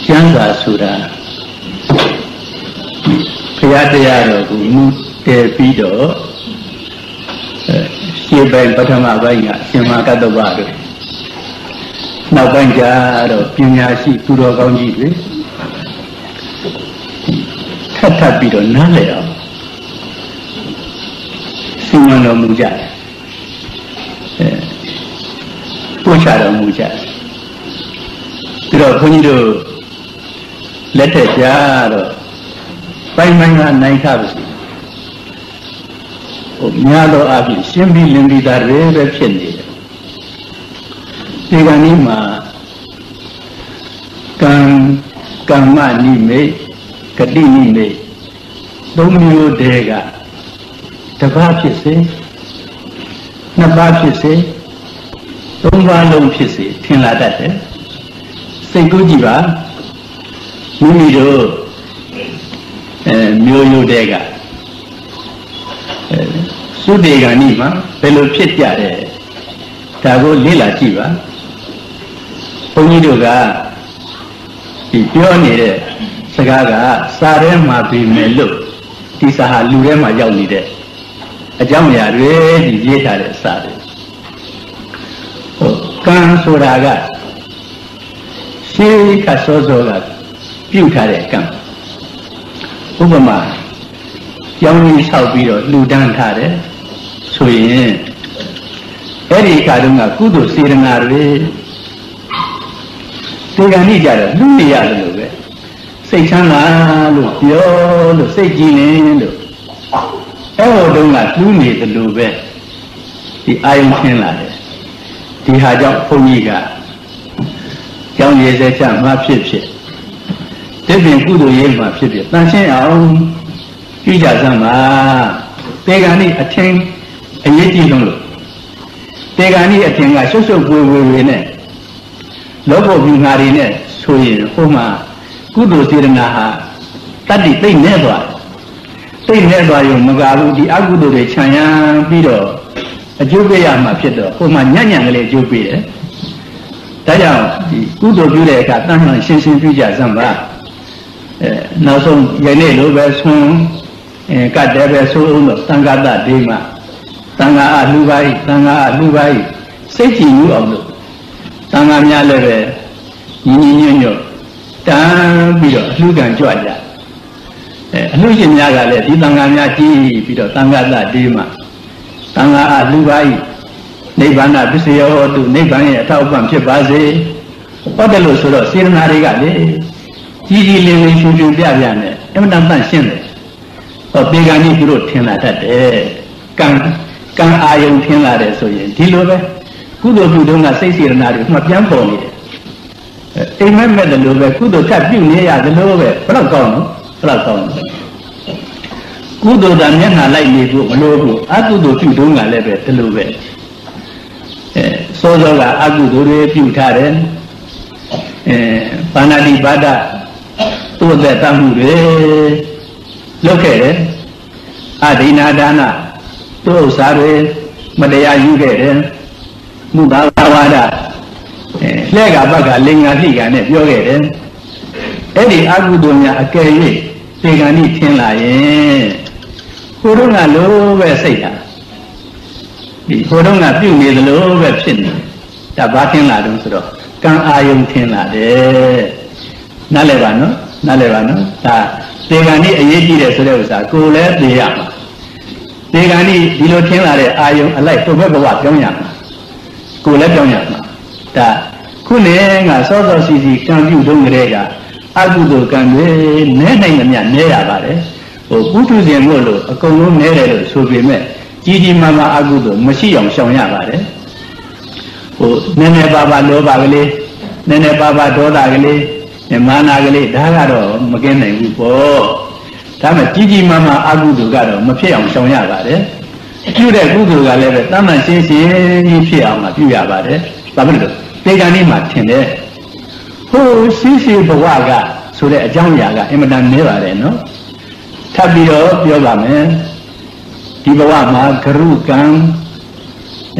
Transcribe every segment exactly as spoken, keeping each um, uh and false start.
Changa Sura Payatayaro Tepido Shibai Patama Vaya Simakadavado Navanja Pinyashi Puro Ganji Tatapido Naleo Simano Muja Puchara Muja Pero Punjo let it jar five million nine thousand. Miado Abi, Simbi Lindi da Reve Chendi. Tiganima Kan Kamani me, Kadini me, Domio Dega, Tabapisi, Nabapisi, Domvalum Pisi, Tinladate, Segujiva. Mumiro Myoyo Dega Sudega Nima, Pelo Pitia, Tago Lila Chiva, Ponidoga, the Pionere, Sagaga, Sarema Melo, Tisaha Lurema Yaunide, a Jamia Red, Yeta Sade, Kan Soraga, She Casozoga. Beauty come. Ubama, young shall be a Ludan Tade, so in Eddie Kadunga Kudo Siranare Teganija, Lunia Lube, say Chana, Lupio, say Gin, Oh, don't like Lumi the Lube, the Iron Kenlade, the Hajak Pomiga, young Yezecha, my pip. Taking good Yelma Pipit, Nanshin Aum, Pijazama, Tegani attain a Yeti Lolo. Tegani attain a social win. Lobo Binarine, Soyin, Homa, Kudo Tiranaha, Tadi, they never. They never, you Magalu, the Agudo de China, Bido, a Jubea Mapito, Homa Nyanang Jubile. Taya, the Kudo Judeka, Taman, Shinsin Pijazamba. Now, some Yanelo Besson, Kadebe Tangada Dema, Tanga Lubai, Tanga Lubai, Seti you of the Tanga Yaleve, Yinyo, Tambio, Lugan Joya, Lucian Yagale, Tanganyaki, Pito Tangada Dema, Tanga Lubai, Nebana Bisio to Nebani, Taupam Chibaze, Potelo Suro, Siranariga. Gigi living should be a young, eminent sin. A big ani group tin at that. Can can I own tin lade so yen? Tilove? Kudo you don't say Siranari, not young pony. Remember the Love, Kudo tap you near the Love, Platon, Platon. Kudo than Yana like me to Lobo, Agudo you don't live at the Love. So Agudo, Putaren, Panadi Bada. To the Tamu, look at it. Adina Dana, to Sare, Madea Yuge, Mudawada, Lega Baga, Linga Higan, Yoga, Eddie Agudonia, a Kerry, Pegani Tinla, Hurunga low Vesaya. The Hurunga Puni, the low Websin, Tabatin Ladum, Can I own Tinla de Nalevano? Nalevano, that Tegani a Yeti Sosa, cool at the Yama. Tegani, Dilo Tinla, I am alive to remember what Yama. Cool at Yama. That Kuneng, a sort of city, can you do Rega, Agudo can be Nene Nea Bare, or Putu Zemolo, a common Nere, so be met. Gigi Mama Agudo, Machiyam Shawya Bare, or Nene Baba Lobagale, Nene Baba Dodagale. Managale, Dagaro, Magana, Upo. Tama Gigi Mama Agudu Garo, Mapiam Shawya Bare. You the Gudu Gale, Tama Sisi, Piama, Piabare, Babu, Tegani Martine. Who Sisi Bawaga, so that Jamyaga, Emadan Nevare, no? Tabio, Yogame, Tibawama, Karukan,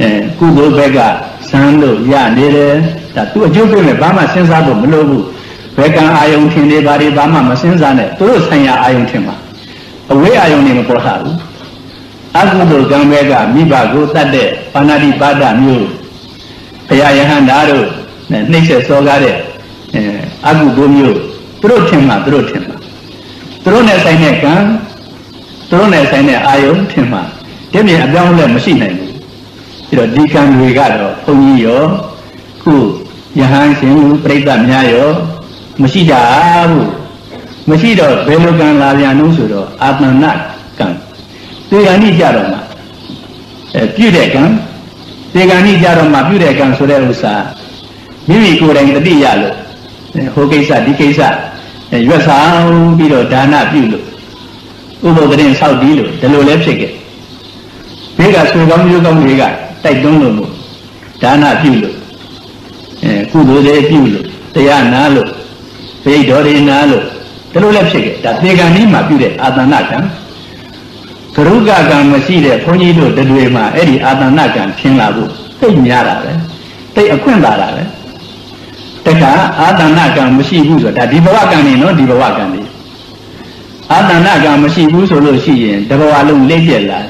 Kudo Vega, Sando, Ya Nere, that two Jubilee Bama Sensabo Molobu. Bekan ayam tindi bari bama mesin sana terus hanya ayam tema. Away ayam ni memperhal. Aku tu gambega mibagu tade panadi pada miu. Kayahan daru. Nixer sogare. Aku tu miu. Terus tema terus tema. Terus ni saya kan. Terus ni saya ayam tema. Dia ni ada orang mesin ni. Jadi dikan juga lo. Punyo. Ku. Yang sini perintahnya yo. Masih jauh, masih dah belokan larian unsur, apa nak kan? Tiga ni jarum, pilih kan? Tiga ni jarum, pilih kan sudah usah. Mimi kurang tadi ya lo, hokisa, dikisa, jual pilih dana pilih, ubah dengan Saudi lo, terlalu lepasik. Mereka sudah juga mereka, tak dong lo, dana pilih, kudu deh pilih, tiada nalo. Pei dori nalo, terlalu lepasik. Tapi kan ni mah pilih adana kan, keruga kan masih deh, punyi tu dua mah, eri adana kan tinggal tu, pei nyara le, pei aku yang darah le. Teka adana kan masih busu, dah dibawakan ni no, dibawakan ni. Adana kan masih busu lo sih, dibawa lo lejel lah.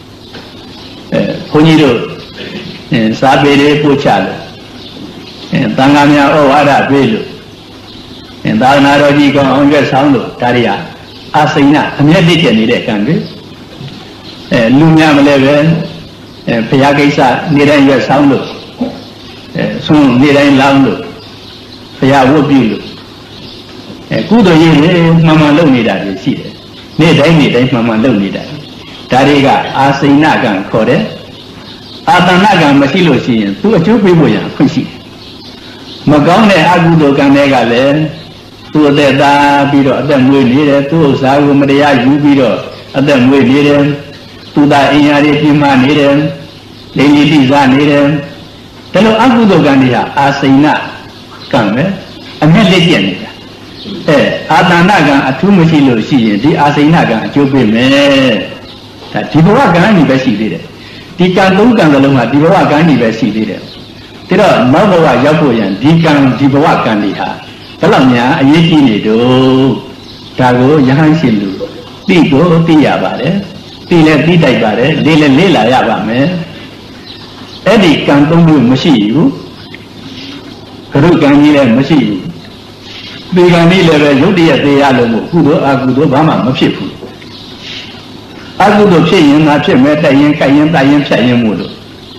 Punyi tu, sabere pucal, tangannya oh ada belu. Dah naroji kau angkat sound tu, tariya, asina, hanya dia ni dek kan be. Lumia melewe, pihak isa ni dah angkat sound tu, sung ni dah laun tu, pihak wobi tu. Kudo ye mama laun ni dah sih, ni dah ni dah mama laun ni dah. Tariga asina kan kau deh, adana kan masih lo sih, tu cukup ibu yang kunci. Macam ni aku tu kan mereka le. Tu ada dah biro ada mui ni deh, tu sahaja mereka ju biro ada mui ni deh, tu dah inyari pima ni deh, lagi tiga ni deh. Kalau aku tu kan dia asina kan me, ambil lagi ni. Eh, adana kan atu mesti lo sih, di asina kan cukup me. Di bawah kan ni besi dia. Di kantung kan kalau mah di bawah kan ni besi dia. Tidak mau bawa jauh yang di kan di bawah kan dia. Dalamnya ayat ini tu, tahu yang silu, tiga tiga bare, tiga tiga bare, lele lele ya bare. Edi kantung tu masih, keruk kan ni le masih. Tiga ni le jodi ada ya lo, kudo aku tu bama masih pun. Aku tu sih yang macam mereka yang kaya yang tak yang saya yang mulu.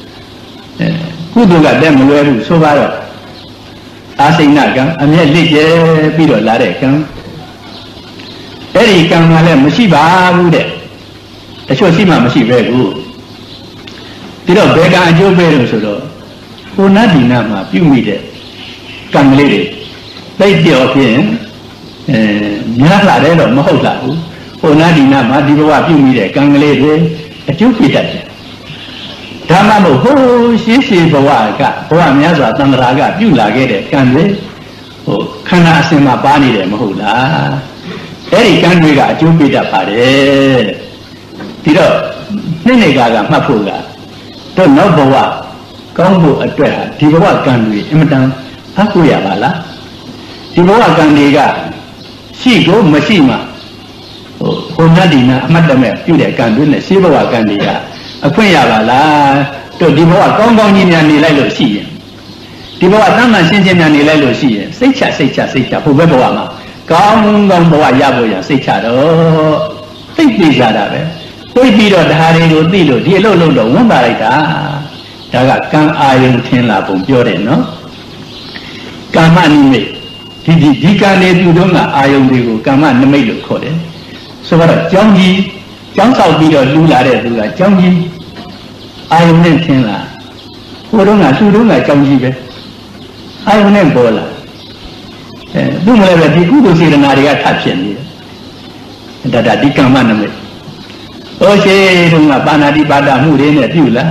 Kudo kat dia mulu so baru. Asing nak kan, ambil lije biro lari kan. Eri kan malah masih baru deh. Esok sih mah masih baru. Tidak bega aja baru sudah. Puna di nama piumi deh. Kan lele. Baik dia okey. Eh, nyala lari loh, mahu lalu. Puna di nama di bawah piumi deh. Kan lele. Esok kita deh. Dhamma lo ho si si bawa ka bawa miasa tanraga piu lagi deh kan deh, oh karena asma bani deh mahulah, eri kan juga jumpi dapat deh, tidak, nenek gak mampu gak, tu no bawa, kau bu ada di bawah kan deh, emang aku ya bala, di bawah kan deh gak, si go masih mah, oh hona dina amat damai piu deh kan deh, si bawah kan deh gak. Aku ya bala, tu di bawah kong-kong ni yang nilai lo sih, di bawah taman cincin yang nilai lo sih, seca seca seca, bukan bawa mah, kong-kong bawa ya bawa seca do, tinggi sada be, koi biro dari lo di lo, dia lo lo lo, orang barai dah, jaga kang ayam tienla pun biore no, kaman ni, di di di kan ni tu dong ayam digo, kaman ni lo kau deh, sebab janji. Jangan tahu bila dulu ada tu lah, jangan ayam ni tiada. Orang nak suruh nak jangan be, ayam ni bola. Eh, tu mulai berarti kudu sih nari kat sini. Dah dah di kamar nama. Oh si rumah panah di pada murid ni tu lah.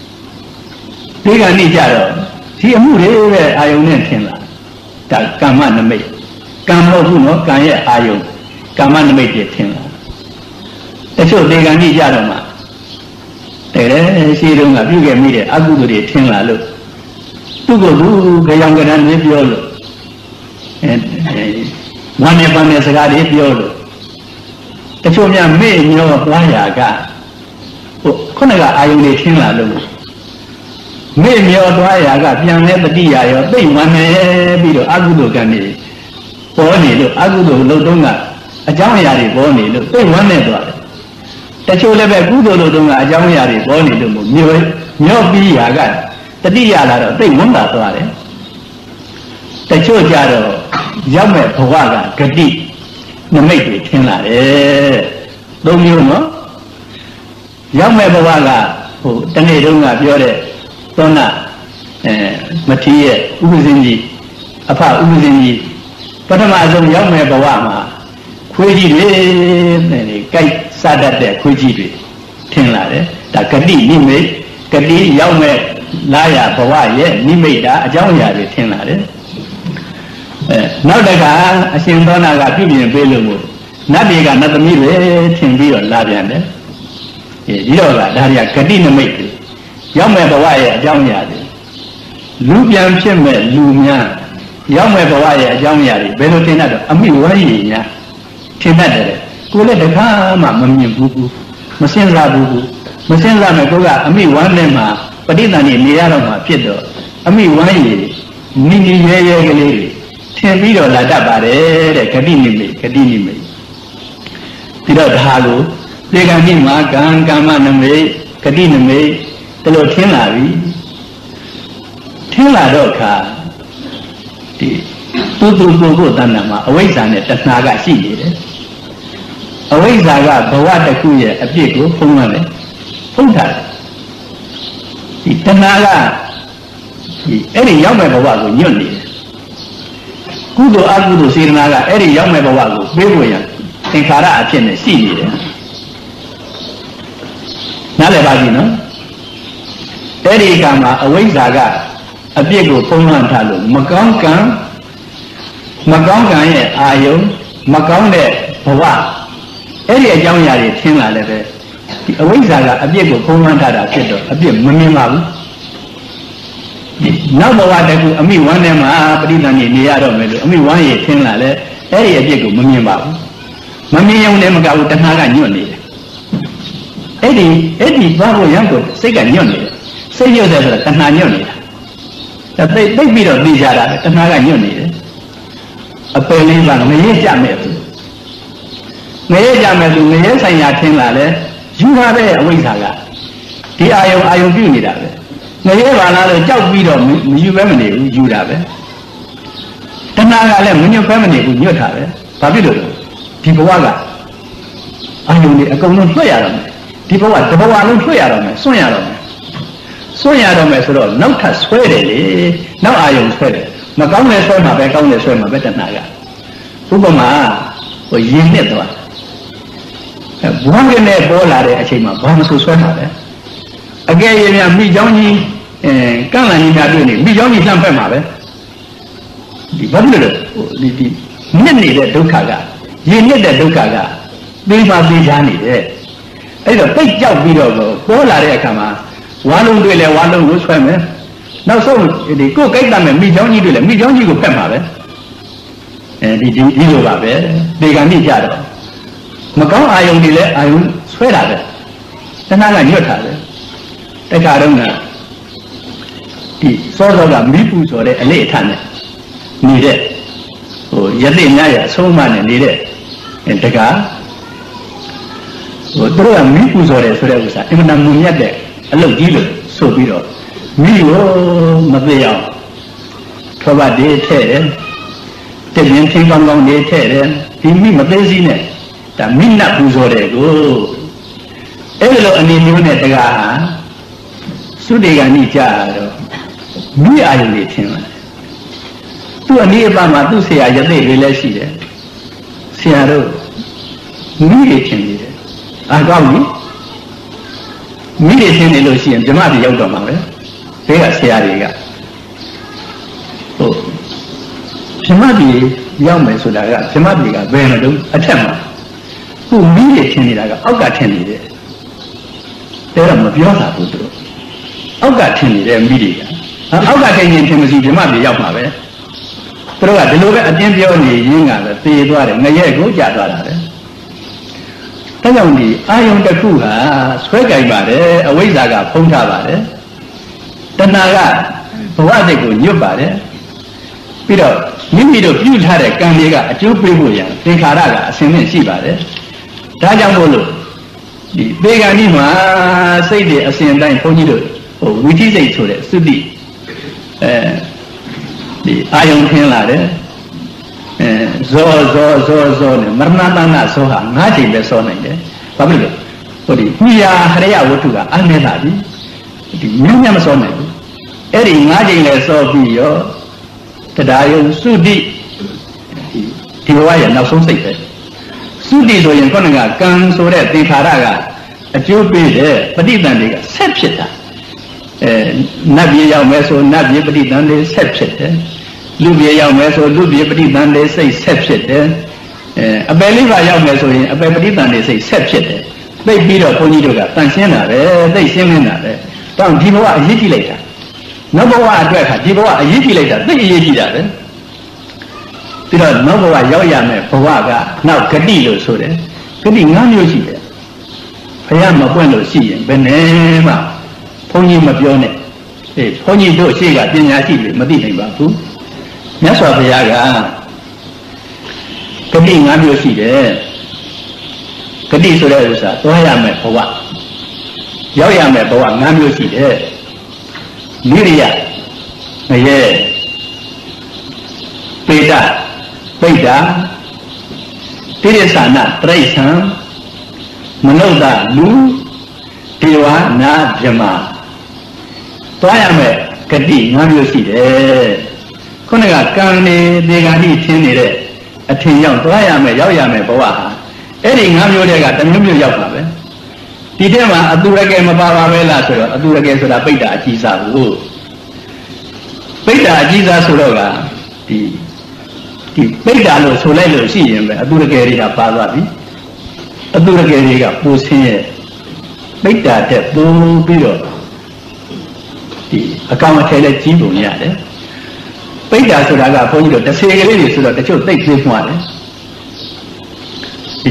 Tiga ni jaro, si murid be ayam ni tiada. Tak kamar nama. Kamar tu no kaya ayam, kamar nama dia tiada. Esok tiga ni jalan mah, terus si rumah juga mire, aku tu dia tinggal lalu, tu go tu gayang gayang ni jual, one never miss a guy if you the children may know why I got. Konaga, I only think I do. Maybe your why I got young never dear, your big one may be Agudo Gandhi. Bonnie, Agudo, Lodunga, a Jamiari, Bonnie, look, big one never. The children have good Lodunga, a Jamiari, Bonnie, no be I got. The dear, big one that way. The children, Yame Pawaga, Gadi, no make it in that. Don't you know? Young Mabawaga, who Tanedunga, Biore, Donna, Matia, Uzinji, Apa Uzinji, Patamazon, young Mabawama, Quiji, Kai Sadat, Quiji, Tinlade, that Kadi, Nime, Kadi, young Laya, Bawaye, Nimeda, Jawya, Tinlade. Now the guy, I see Donna got people in Belu, Nabiga, not the Mive, Timbi or Labian. You know that I Kadina make it. Young Mabawaya, Jamiadi. Lubian Chimbe, Lumia, Young Mabawaya, Jamiadi, Belotina, Amiwaya, Tinade, Kule the Kama, Mami Bubu, Masinla Bubu, Masinla Magoga, Ami one Lema, Padinani, Niarama, Pido, Ami Wai, Nini Yay, Timbido La Dabare, Kadini, Kadini. Pido Halu. They can be Magan, Gama, Name, Kadiname, the Lotinari, Tila Doka, the Tutu Danama, away Zanet, that's Naga Shi. Away Zaga, Bawata Kuya, a big Pumane, Punta. The Tanaga, any young Mabawago, Yuni. Kudo Agudo Sinaga, any young Mabawago, Beruya, and Kara, Tennessee. Nalebagino Eddie Gama, away Zaga, a big Puman Talo, Magonkan Magongan, Ayo, Magonde, Pawa, Eddie Jamiari, Tina Leve, away Zaga, a big Puman Tada, a big Mumima. Now, what I mean, one name, I believe in the other, I mean, one year, Tina Le, Eddie, a big Mumima. Mammy, name got the Naga Nuni. Eddie, Eddie, Babu Yanko, second unit. Say you there, Tana unit. That they beat of Bijara, Tanaga unit. A Pelivan, May Jamet. May Jamet, May Sayatin Lale, you have a Wizaga. The Io Io Unit. May Eva Job Vido, you remedy, you have it. Tanaga, when you family, you have it. Papido, Tipuaga. I only a common player. People what the Bawan Soyarome, Soyarome. Soyarome is all, no touch sweaty, no iron sweaty. Macone swim, I back on the swim, a better naga. Ubama or Yinetwa. One in there, Bola, a chima, bombs who swim out there. Again, me Johnny, and Kalani Naduni, me Johnny Lampamabe. The bundle, the Nini the Dukaga, Yinit the Dukaga, Biba Bijani there. A big job video, Bola Recama, one will a one will swim. Now, so the cook ate them and me don't need to me don't you go Pemabe. And he did you love it, they can meet Yado. Macau, I only let I will swear at it. Then I like your father. The Carona. The sort of a mipus or a late time. Need it. Oh, Yadinaya, so many need it. And the car. Through a mipus or a Surebusa, even a Munyade, a little dealer, so be all. Mio Mabea Trova de Ted, the Yanting on de Ted, the Mimazine, the Mina Puzore go. Elo and in unit the Gaha Sudigani Jaro, me I lit him. To a nearby to say I had a relation. Seattle, me it I got me. Me it in the Lucian, Jamadi Yodoma. They are Siariga. Oh, Samadi, young man, so that Samadiga, Benadu, a temper. Who meet Tenidaga, Oga Tenny. There are Mabiosa who do. Oga Tenny, their media. Oga Tenny and Timothy, Jamadi Yamabe. သူတို့ကဒီလိုပဲအတင်းပြောနေရင်းကပဲသေသွားတယ်ငရဲကိုကြာသွားတာပဲဒါကြောင့်ဒီအာယုံတစ်ခုဟာဆွဲကြိုက်ပါတယ်အဝိဇ္ဇာကဖုံးထားပါတယ်တဏှာကဘဝစိတ်ကိုညွတ်ပါတယ်ပြီးတော့မိမိတို့ပြုထားတဲ့ကံတွေကအကျိုးပေးဖို့ရန်သင်္ခါရကအစဉ်နဲ့ရှိပါတယ်ဒါကြောင့်မို့လို့ဒီပေဂဏိမှာစိတ်တွေအစဉ်တိုင်းဘုန်းကြီးတို့ဟိုဝိသိစိတ်ဆိုတဲ့သုတိအဲဒီအာယုံထင်းလာတယ်အဲဇောဇောဇောဇောနဲ့မရဏတဏဇောဟာငါးချိန်ပဲစောနိုင်တယ်ဘာဖြစ်လို့ဟိုဒီမိယာဟရိယဝတ္ထုကအနည်းလာပြီဒီမြတ်မြတ်မစောနိုင်ဘူးအဲ့ဒီငါးချိန်လဲစောပြီးရောတရားယုံသုတိဒီဘဝရဲ့နောက်ဆုံးစိတ်ပဲသုတိဆိုရင်ခုနကကံဆိုတဲ့သင်္ခါရကအကျိုးပေးတဲ့ပဋိသန္ဓေကဆက်ဖြစ်တာအဲနတ်ပြည်ရောက်မယ်ဆိုနတ်ပြည်ပဋိသန္ဓေဆက်ဖြစ်တယ်လူပြည်ရောက်မယ်ဆိုလူပြည်ပဋိသန္ဓေစိတ်ဆက်ဖြစ်တယ်အဲအပယ်လေးပါရောက်မယ်ဆိုရင်အပယ်ပဋိသန္ဓေစိတ်ဆက်ဖြစ်တယ်သိပြီးတော့ဘုန်းကြီးတို့ကတန်ရှင်းတာပဲသိရှင်းနေတာပဲတောင်းဒီဘဝအရေးကြီးလိုက်တာနောက်ဘဝအတွက်ခါဒီဘဝအရေးကြီးလိုက်တာသိအရေးကြီးတာပဲပြီးတော့နောက်ဘဝရောက်ရမယ်ဘဝကနောက်ဂတိလို့ဆိုတယ်ဂတိ၅မျိုးရှိတယ်ဘုရားမပွင့်လို့ရှိရင်ဘယ်နဲ့မှဘုန်းကြီးမပြောနဲ့အေးဘုန်းကြီးတို့ရှေ့ကပညာရှိတွေမသိနိုင်ပါဘူးမြတ်စွာဘုရားကဂတိ၅မျိုးရှိတယ်ဂတိဆိုတဲ့ဥစ္စာသွားရမယ်ဘဝရောက်ရမယ်ဘဝ၅မျိုးရှိတယ်နိရိယငရဲပေတပိဋ္ဌာတိရစ္ဆာနတရိစ္ဆာန်မနုဿလူဒေဝနာဗြဟ္မာသွားရမယ်ဂတိ၅မျိုးရှိတယ်ခုနကကံနေဒေဂာတိထင်းနေတဲ့အထင်ရောက်သွားရမယ်ရောက်ရမယ်ဘဝဟာအဲ့ဒီ၅မျိုးတည်းကတစ်မျိုးမျိုးရောက်ပါပဲဒီထဲမှာအတူရကယ်မပါပါပဲလားဆိုတော့အတူရကယ်ဆိုတာပိဋ္ဌာအကြီးစားဘူးပိဋ္ဌာအကြီးစားဆိုတော့ကဒီဒီပိဋ္ဌာလို့ဆိုလိုက်လို့ရှိရင်ပဲအတူရကယ်တွေကပါသွားပြီအတူရကယ်တွေကပူဆင်းရဲ့ပိဋ္ဌာတဲ့ပူပြီးတော့ဒီအကောင်အထည်နဲ့ကြီးပုံရတယ်ပိဋ္ဌာဆိုတာကဘုန်းကြီးတို့တစ်စေကလေးတွေဆိုတော့တချို့သိပ်သေးမှွားတယ်ဒီ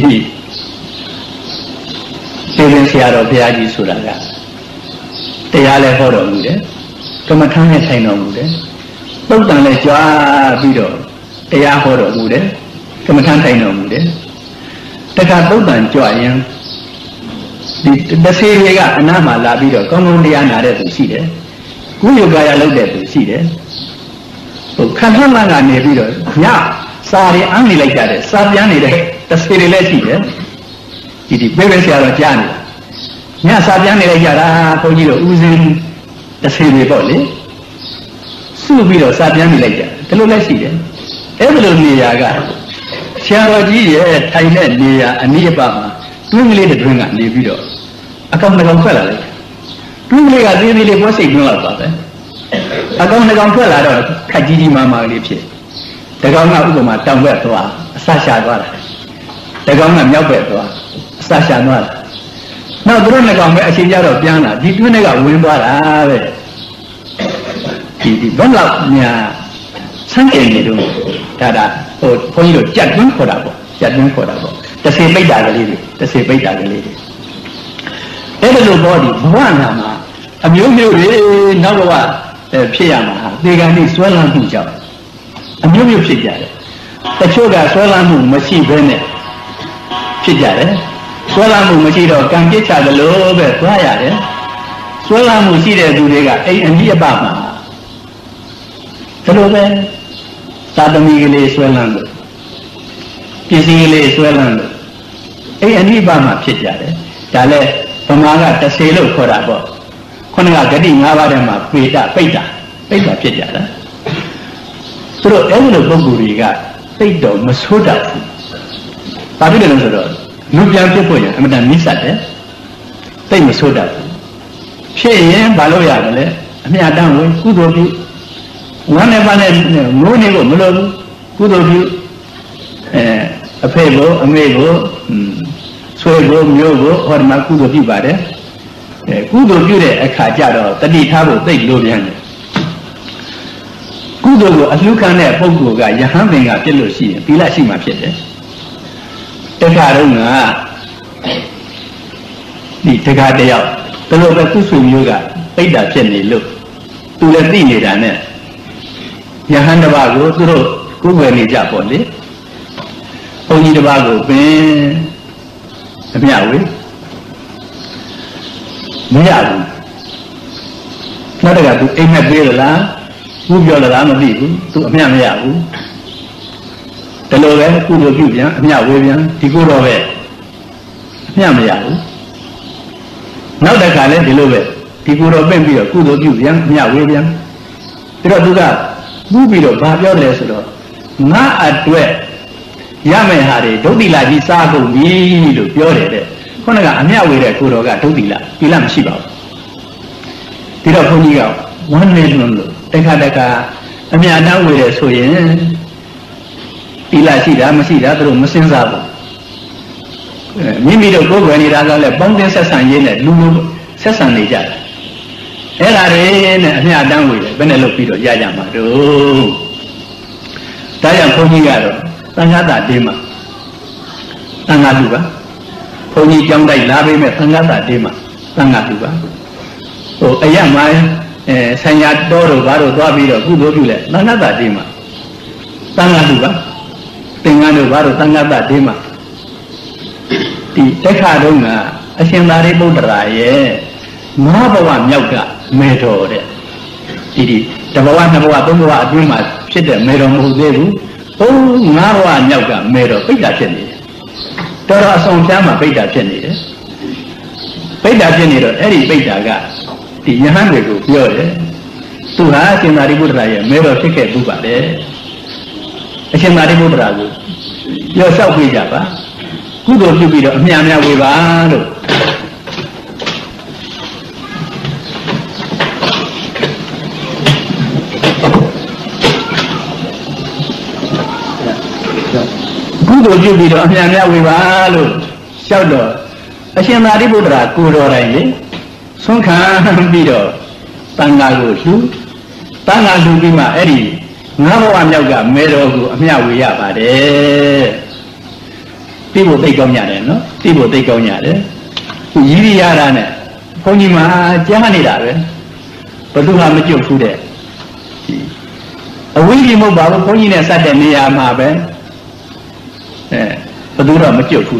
ဒီရင်ဆရာတော်ဘုရားကြီးဆိုတာကတရားလည်းဟောတော်မူတယ်ကမ္မထမ်းနဲ့ထိုင်တော်မူတယ်သုတ်တန်လည်းကြွားပြီးတော့တရားဟောတော်မူတယ်ကမ္မထမ်းထိုင်တော်မူတယ်တခါသုတ်တန်ကြွရင်ဒီတစ်စေတွေကအနားမှာလာပြီးတော့ကောင်းကောင်းတရားနာတဲ့သူရှိတယ်ကုယုကာယလုပ်တဲ့သူရှိတယ်ဟိုခံထမ်းမှန်ကနေပြီးတော့ညစာတွေအမ်းနေလိုက်ကြတယ်စာပြန်နေတဲ့တစ်စေတွေလည်းရှိတယ်ဒီဒီပြေးပဲဆရာတော်ကြားနေတာညစာပြန်နေလိုက်ကြတာဘုန်းကြီးတို့ဦးစင်းတစ်စေတွေပေါ့လေစုပြီးတော့စာပြန်နေလိုက်ကြတယ်ဒီလိုလည်းရှိတယ်အဲ့ဒီလိုနေရာကဆရာတော်ကြီးရဲ့ထိုင်တဲ့နေရာအနည်းအပါမှာတွင်းကလေးတွင်းကနေပြီးတော့အကောင်တစ်ကောင်ထွက်လာလိုက်တွင်းကလေးကသေးသေးလေးပွဲစိတ်တွင်းလာပါပဲအကောင်တစ်ကောင်ထွက်လာတော့ခက်ကြီးကြီးမားမားလေးဖြစ်တကောင်ကဥပမာတောင်ဘက်သွားအဆရှာသွားတာတကောင်ကမြောက်ဘက်သွားအဆရှာသွားတာနောက်သူတို့နှစ်ကောင်ပဲအချိန်ကြတော့ပြန်လာဒီတွင်းတွေကဝင်သွားတာပဲဒီဒီဘယ်လောက်ညာဆန်းကျင်နေတော့ဒါဒါဟိုဘုန်းကြီးတို့ကြက်တွင်းခေါ်တာပေါ့ကြက်တွင်းခေါ်တာပေါ့တစ်စေပိဋ္ဌာကလေးတွေတစ်စေပိဋ္ဌာကလေးတွေအဲ့ဒါလိုပေါ့ဒီဘဝနာမှာအမျိုးမျိုးတွေနောက်ဘဝဖြစ်ရမှာဟာသေကံនេះဆွဲလန်းမှုကြောင့်အမျိုးမျိုးဖြစ်ကြတယ်တချို့ကဆွဲလန်းမှုမရှိဘဲနဲ့ဖြစ်ကြတယ်ဆွဲလန်းမှုမရှိတော့ကံပြစ်ချသလိုပဲသွားရတယ်ဆွဲလန်းမှုရှိတဲ့သူတွေကအိမ်အနိယပမှာဒါလိုပဲသာသမီကလေးဆွဲလန်းလို့ပစ္စည်းကလေးဆွဲလန်းလို့အိမ်အနိယပမှာဖြစ်ကြတယ်ဒါလည်းဗမာကတစ်စေလို့ခေါ်တာပေါ့ခုနကဂတိ၅ပါးထဲမှာပေတပိဋ္ဌာပိဋ္ဌာဖြစ်ကြတာသူတို့အဲ့လိုပုဂ္ဂိုလ်တွေကသိတော့မဆိုးတတ်ဘူးဘာဖြစ်လဲဆိုတော့လူပြန်ဖြစ်ဖို့ရအမှန်တန်နိစ္စတယ်သိမဆိုးတတ်ဘူးဖြစ်ရင်ဘာလို့ရတယ်လဲအမြတ်တမ်းဝင်ကုသိုလ်ပြုဝမ်းနဲ့ပါနဲ့ငိုးနေဖို့မလိုဘူးကုသိုလ်ပြုအဲအဖေကိုအမေကိုဆွေကိုမျိုးကိုဟောဒီမှာကုသိုလ်ပြုပါတယ်အဲကုသိုလ်ပြုတဲ့အခါကျတော့တတိထားဖို့သိလို့ပြန်တယ်ကုသိုလ်ကိုအလှခံတဲ့ပုဂ္ဂိုလ်ကယဟန်ပင်ကပြည့်လို့ရှိရင်သီလရှိမှဖြစ်တယ်တခါတော့ကဒီတခါတယောက်သူတို့ပဲသူ့ဆွေမျိုးကပိဋ္ဌာဖြစ်နေလို့သူလည်းသိနေတာနဲ့ယဟန်တစ်ပါးကိုသူတို့ကိုယ်ွယ်နေကြပေါ့လေဘုန်းကြီးတစ်ပါးကိုပင်အမြဝေးမရဘူးနောက်တကသူအိမ်မက်ပေးရလားဘူးပြောရလားမသိဘူးသူအမြမရဘူးဒီလိုပဲကုသိုလ်ပြုပြန်အမြဝေးပြန်ဒီကိုတော့ပဲအမြမရဘူးနောက်တခါလဲဒီလိုပဲဒီကိုတော့ပြင်ပြီးတော့ကုသိုလ်ပြုပြန်အမြဝေးပြန်ပြီးတော့သူကဘူးပြီးတော့ဘာပြောလဲဆိုတော့ငါအတွက်ရမယ်ဟာတွေဒုတိလာကြီးစားကုန်ပြီလို့ပြောတယ်တဲ့ခုနကအမြဝေးတဲ့ကိုတော်ကဒုတိလာဒီလမရှိပါဘူးဒီတော့ဘုန်းကြီးကဝမ်းနေလို့လို့တခါတခါအမြအနောက်ဝေးတယ်ဆိုရင်ဒီလရှိတာမရှိတာသူတို့မစင်စားဘူးမိမိတို့ကိုယ်ွယ်နေတာကလည်းပေါင်းတင်ဆက်ဆံရေးနဲ့လူလူဆက်ဆံနေကြတယ်အဲ့ဒါတွေနဲ့အမြအတန်းဝေးတယ်ဘယ်နဲ့လုပ်ပြီးတော့ရကြမှာတို့ဒါကြောင့်ဘုန်းကြီးကတော့သံဃာတာတေးမှာသံဃာလူပါဘုန်းကြီးကြောင်းတိုက်လာပေးမဲ့သံဃာတာတေးမှာသံဃာလူပါဟိုအရမအဲဆိုင်ရာတော်တို့ဘာတို့သွားပြီးတော့ကုသိုလ်ပြုလဲသံဃာတာတေးမှာသံဃာလူပါသင်္ကန်းတို့ဘာတို့သံဃာတာတေးမှာဒီတက်ခါတုန်းကအရှင်သာရိပုတ္တရာရဲ့ငါးဘဝမြောက်ကမေတော်တဲ့ဒီဒီတဘဝနှစ်ဘဝသုံးဘဝအတွင်းမှာဖြစ်တဲ့မေတော်မဟုတ်သေးဘူးဟိုးငါးဘဝမြောက်ကမေတော်ပိဋကဖြစ်နေတယ်တော်တော်အဆောင်ချမ်းမှာပိဋကဖြစ်နေတယ်ပိဋကဖြစ်နေတော့အဲ့ဒီပိဋကကဒီယဟန်တွေကိုပြောတယ်သူဟာအရှင်သာရိပုတ္တရာရဲ့မေတော်ဖြစ်ခဲ့ဘူးပါလေအရှင်သာရိပုတ္တရာကိုပြောလျှောက်ပြကြပါကုသိုလ်ပြုပြီးတော့အမြတ်များဝေပါလို့ကုသိုလ်ပြုပြီးတော့အမြတ်များဝေပါလို့လျှောက်တော့အရှင်သာရိပုတ္တရာကိုတော်တိုင်လေဆုံးခံပြီးတော့တန်ဃာကိုလှူတန်ဃာလှူပြီးမှအဲ့ဒီငါးဘဝမြောက်ကမေတော်ကိုအမြတ်ဝေရပါတယ်သိဖို့သိကောင်းရတယ်နော်သိဖို့သိကောင်းရတယ်သူရည်ရည်ရတာနဲ့ဘုန်းကြီးမှာကြားနေတာပဲဘသူမှမကြွဘူးတဲ့အဝိဇ္ဇိမဟုတ်ပါဘူးဘုန်းကြီးနဲ့စတဲ့နေရာမှာပဲအဲဘသူတော့မကြွဘူး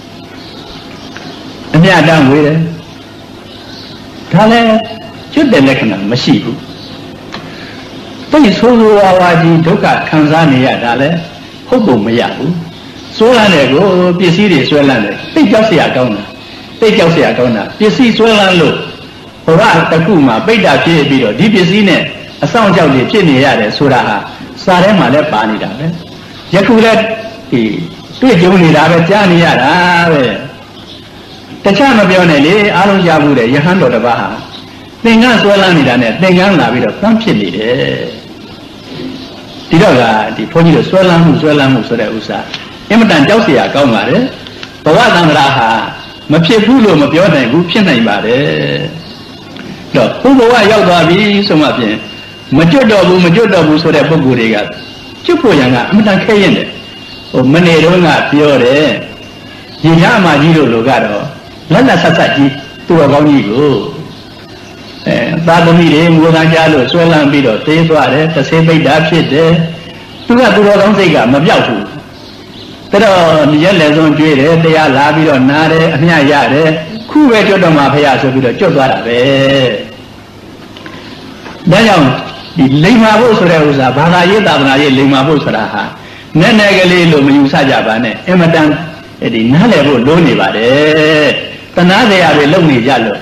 တဲ့အမြတ်တမ်းဝေးတယ်ဒါလည်းကျွတ်တဲ့လက္ခဏာမရှိဘူးဘုန်းကြီးဆိုးဆိုးဝါးဝါကြီးဒုက္ခခံစားနေရတာလည်းဟုတ်ပုံမရဘူးဆွဲလန်းတယ်ကိုပစ္စည်းတွေဆွဲလန်းတယ်သိကြောက်เสียကောင်းတာသိကြောက်เสียကောင်းတာပစ္စည်းဆွဲလန်းလို့ဘဝတခုမှာပိဋကဖြစ်ပြီးတော့ဒီပစ္စည်းနဲ့အဆောင်အကြောက်တွေဖြစ်နေရတယ်ဆိုတာဟာစာထဲမှာလည်းပါနေတာပဲယခုလည်းဒီတွေ့ကြုံနေတာပဲကြားနေရတာပဲတခြားမပြောနဲ့လေအားလုံးကြားဘူးတဲ့ယဟန်တော်တစ်ပါးဟာသင်္ကန်းဆွဲလန်းနေတာနဲ့သင်္ကန်းလာပြီးတော့သမ်းဖြစ်နေတယ်ဒီတော့ကဒီဘုန်းကြီးတို့ဆွဲလန်းမှုဆွဲလန်းမှုဆိုတဲ့ဥစ္စာအင်မတန်ကြောက်เสียကောင်းပါတယ်ဘဝသံဃာဟာမဖြစ်ဘူးလို့မပြောနိုင်ဘူးဖြစ်နိုင်ပါတယ်တော့ဘုဘဝရောက်သွားပြီဆိုမှဖြင့်မကျွတ်တော့ဘူးမကျွတ်တော့ဘူးဆိုတဲ့ပုဂ္ဂိုလ်တွေကကျွတ်ဖို့ရန်ကအင်မတန်ခဲရင်တယ်ဟိုမနေတော့ကပြောတယ်ရေရအမကြီးတို့လိုကတော့လက်လက်ဆက်ဆက်ကြီးသူတော်ကောင်းကြီးကိုအဲသာသမီတွေမူခံကြလို့ဆွဲလန်းပြီးတော့သေးသွားတယ်တစ်ဆေးပိတ်တာဖြစ်တယ်သူကသူတော်ကောင်းစိတ်ကမပြောက်ဘူးဒါတော့ရက်လက်စွန်းကျွေးတယ်တရားလာပြီးတော့နားတယ်အမျှရတယ်ခုပဲကျွတ်တော့မှဖះဆိုပြီးတော့ကျွတ်သွားတာပဲဒါကြောင့်ဒီလိမ္မာဖို့ဆိုတဲ့ဥစ္စာဘာသာရေးသာသနာရေးလိမ္မာဖို့ဆိုတာဟာနည်းနည်းကလေးလို့မယူဆကြပါနဲ့အင်မတန်ဒီနားလည်ဖို့လိုနေပါတယ်တဏှာတရားတွေလုံနေကြလို့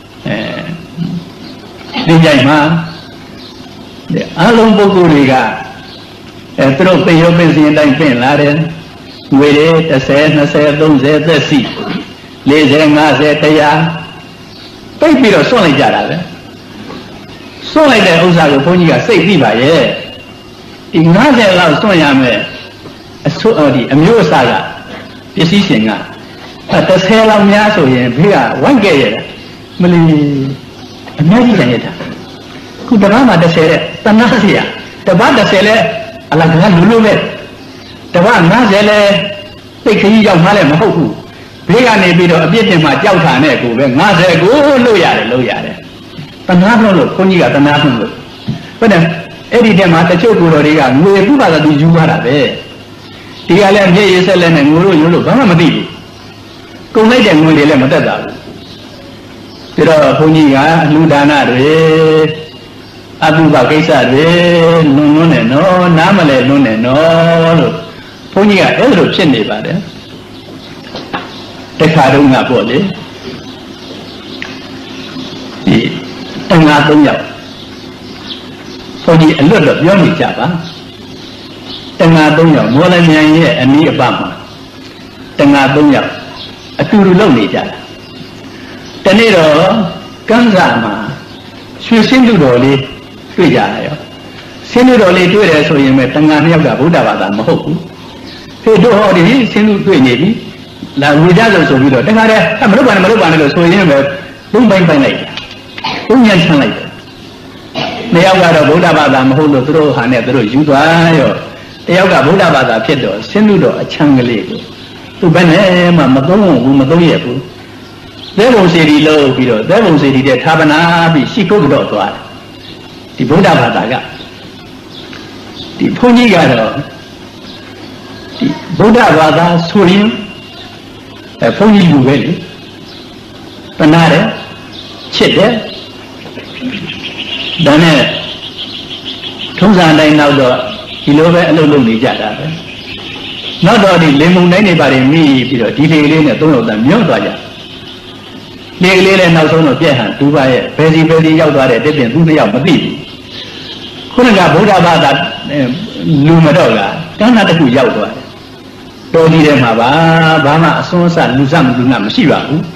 အဲဒီကြိုင်မှာအလုံးပုဂ္ဂိုလ်တွေကအဲသူတို့ပင်ရုပ်ပင်စင်တိုင်းပင်လာတယ်ငွေတွေတစ်ဆယ်နှစ်ဆယ်သုံးဆယ်သက်စီလေးဆယ်ငါးဆယ်တရားပိတ်ပြီးတော့စွန့်လိုက်ကြတာပဲစွန့်လိုက်တဲ့ဥစ္စာကိုဘုန်းကြီးကစိတ်သိပါရဲ့ဒီငါးဆယ်လောက်စွန့်ရမယ်အဆိုးဒီအမျိုးအစားကပစ္စည်းရှင်ကအဲတစ်ဆယ်လောက်များဆိုရင်ဘေးကဝိုက်ခဲ့ရတာမလီအများကြီးကြံရတာခုတကားမှာတစ်ဆယ်တဲ့တဏှာเสียတတပတ်တစ်ဆယ်လဲအလကားလူလူပဲတပတ်ငါးဆယ်လဲသိခကြီးရောက်မှလည်းမဟုတ်ဘူးဘေးကနေပြီးတော့အပြစ်တင်မှကြောက်တာနဲ့ကိုပဲငါးဆယ်ကိုလို့ရတယ်လို့ရတယ်တဏှာဆုံးလို့ခွန်ကြီးကတဏှာဆုံးလို့ဘယ်နဲ့အဲ့ဒီတည်းမှာတချို့ကိုယ်တော်တွေကငွေပုပ္ပါဒသူယူသွားတာပဲဒီကလည်းမျက်ရည်ဆက်လက်နဲ့ငိုလို့ရိုးလို့ဘာမှမသိဘူးကုန်လိုက်တဲ့ငွေတွေလည်းမတက်တာဘူးဒါတော့ဘုန်းကြီးကအလှူဒါနတွေအတုပကိစ္စတွေလွန်လွန်းနေနော်နားမလဲလွန်းနေနော်လို့ဘုန်းကြီးကအဲ့လိုဖြစ်နေပါတယ်တခါတုန်းကပေါ့လေဒီတန်ဃာသုံးယောက်ဘုန်းကြီးအလွတ်တော့ပြောနေကြပါတန်ဃာသုံးယောက်မော်လမြိုင်ရဲ့အနီးအပတ်မှာတန်ဃာသုံးယောက်အတူတူလုပ်နေကြတာတနေ့တော့ကမ်းစာမှာရွှေစင်းလူတော်လေးတွေ့ကြတာရောစင်းလူတော်လေးတွေ့တယ်ဆိုရင်ပဲတန်ဃာနှစ်ယောက်ကဗုဒ္ဓဘာသာမဟုတ်ဘူးဖေတို့ဟောဒီစင်းလူတွေ့နေပြီလာဝေကြလို့ဆိုပြီးတော့တခါတည်းမလုပ်ပါနဲ့မလုပ်ပါနဲ့လို့ဆိုရင်ပဲသုံးပိုင်းပိုင်းလိုက်တာသုံးညချမ်းလိုက်တယ်နှစ်ယောက်ကတော့ဗုဒ္ဓဘာသာမဟုတ်လို့သူတို့ဟာနဲ့သူတို့ယူသွားရောတယောက်ကဗုဒ္ဓဘာသာဖြစ်တော့စင်းလူတော်အချမ်းကလေးကိုသူဘယ်နဲ့မှမသုံးဘူးမသုံးရဘူးသဲဘုံစီတီလို့ပြီးတော့သဲဘုံစီတီတဲ့ဌာပနာပြီးရှိကုတ်တော့သွားတယ်ဒီဗုဒ္ဓဘာသာကဒီဘုန်းကြီးကတော့ဒီဗုဒ္ဓဘာသာဆိုရင်အဲဘုန်းကြီးလူပဲလေတနာတယ်ချစ်တယ်ဒါနဲ့ထုံးစံတိုင်းနောက်တော့ဒီလိုပဲအလုပ်လုပ်နေကြတာပဲနောက်တော့ဒီလေမုန်တိုင်းတွေပါတယ်မိပြီးတော့ဒီလေလေးနဲ့သုံးလို့တန်မြုံသွားကြလေကလေးလည်းနောက်ဆုံးတော့ပြက်ဟန်ဒူပါရဲ့ဘယ်စီဘယ်စီရောက်သွားတဲ့တစ်ပြင်သူနှစ်ယောက်မသိဘူးခုနကဗုဒ္ဓဘာသာလူမတော့ကကမ်းနာတစ်ခုရောက်သွားတယ်တော်ကြီးထဲမှာပါဘာမှအစွန်းအစလူစမလူနာမရှိပါဘူး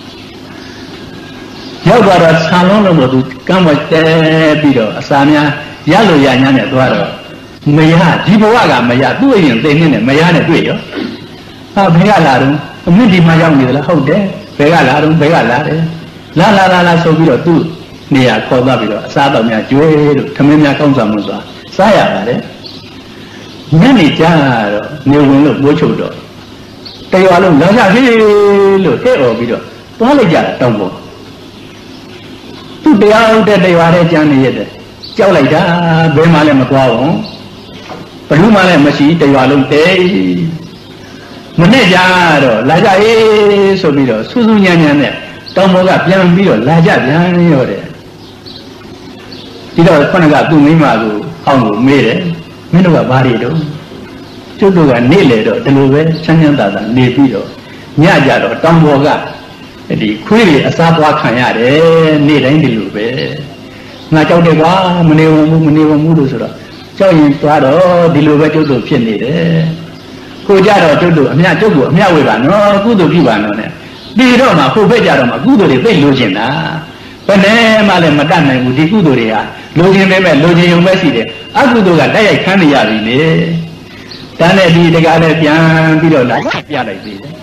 ရောက်သွားတော့ဆံလုံးလုံးလို့သူကမ်းဝဲတဲပြီးတော့အစာများရလို့ရညာနဲ့သွားတော့မရဒီဘဝကမရသူ့အရင်သိနေတယ်မရနဲ့တွေ့ရောဟာဘယ်ကလာတော့အမြင့်ဒီမှာရောက်နေသလားဟုတ်တယ်ဘယ်ကလာတော့ဘယ်ကလာတယ်လာလာလာလာဆိုပြီးတော့သူ့နေရာခေါ်သွားပြီးတော့အစားတော်များကျွေးလို့ထမင်းများကောင်းစွာမှုစွာစားရပါတယ်ညနေကျတော့နေဝင်လို့ပိုးချုပ်တော့တရွာလုံးလာကြဟေးလို့ဟဲ့អော်ပြီးတော့သွားလိုက်ကြတာတောင်းပေါ်သူ့တရားဟုတ်တဲ့တရွာထဲကျမ်းနေရတယ်ကြောက်လိုက်တာဘယ်မှလည်းမသွားဘူးဘလူးမှလည်းမရှိတရွာလုံးတဲမနဲ့ကြတော့လာကြဟေးဆိုပြီးတော့စူးစူးညံ့ညံ့နဲ့တောင်ပေါ်ကပြန်ပြီးတော့လာကြပြန်ရောတဲ့ဒီတော့ခုနကသူ့မိမကိုအောင်းကိုမေးတယ်မင်းတို့ကဘာတွေတော့ကျုပ်တို့ကနေလေတော့ဒီလိုပဲချမ်းချမ်းသာသာနေပြီးတော့ညကြတော့တောင်ပေါ်ကဒီခွေးတွေအစားသွားခံရတယ်နေ့တိုင်းဒီလိုပဲငါကြောက်တယ်ကွာမနေဝင်ဘူးမနေဝင်ဘူးလို့ဆိုတော့ကြောက်ရင်သွားတော့ဒီလိုပဲကျုပ်တို့ဖြစ်နေတယ်ကိုကြတော့ကျုပ်တို့အမြတ်ကျုပ်ကိုအမြတ်ဝေပါနော်ကုသိုလ်ပြုပါနော်နဲ့ပြီးတော့မှကိုဖက်ကြတော့မှကုသိုလ်တွေသိလို့ရှင်တာဘယ်နဲ့မှလည်းမတတ်နိုင်ဘူးဒီကုသိုလ်တွေကလိုချင်ပေမဲ့လိုချင်ုံပဲရှိတယ်အကုသိုလ်ကတိုက်ရိုက်ခန်းနေရပြီလေဒါနဲ့ဒီတကားလည်းပြန်ပြီးတော့လာပြလိုက်သေးတယ်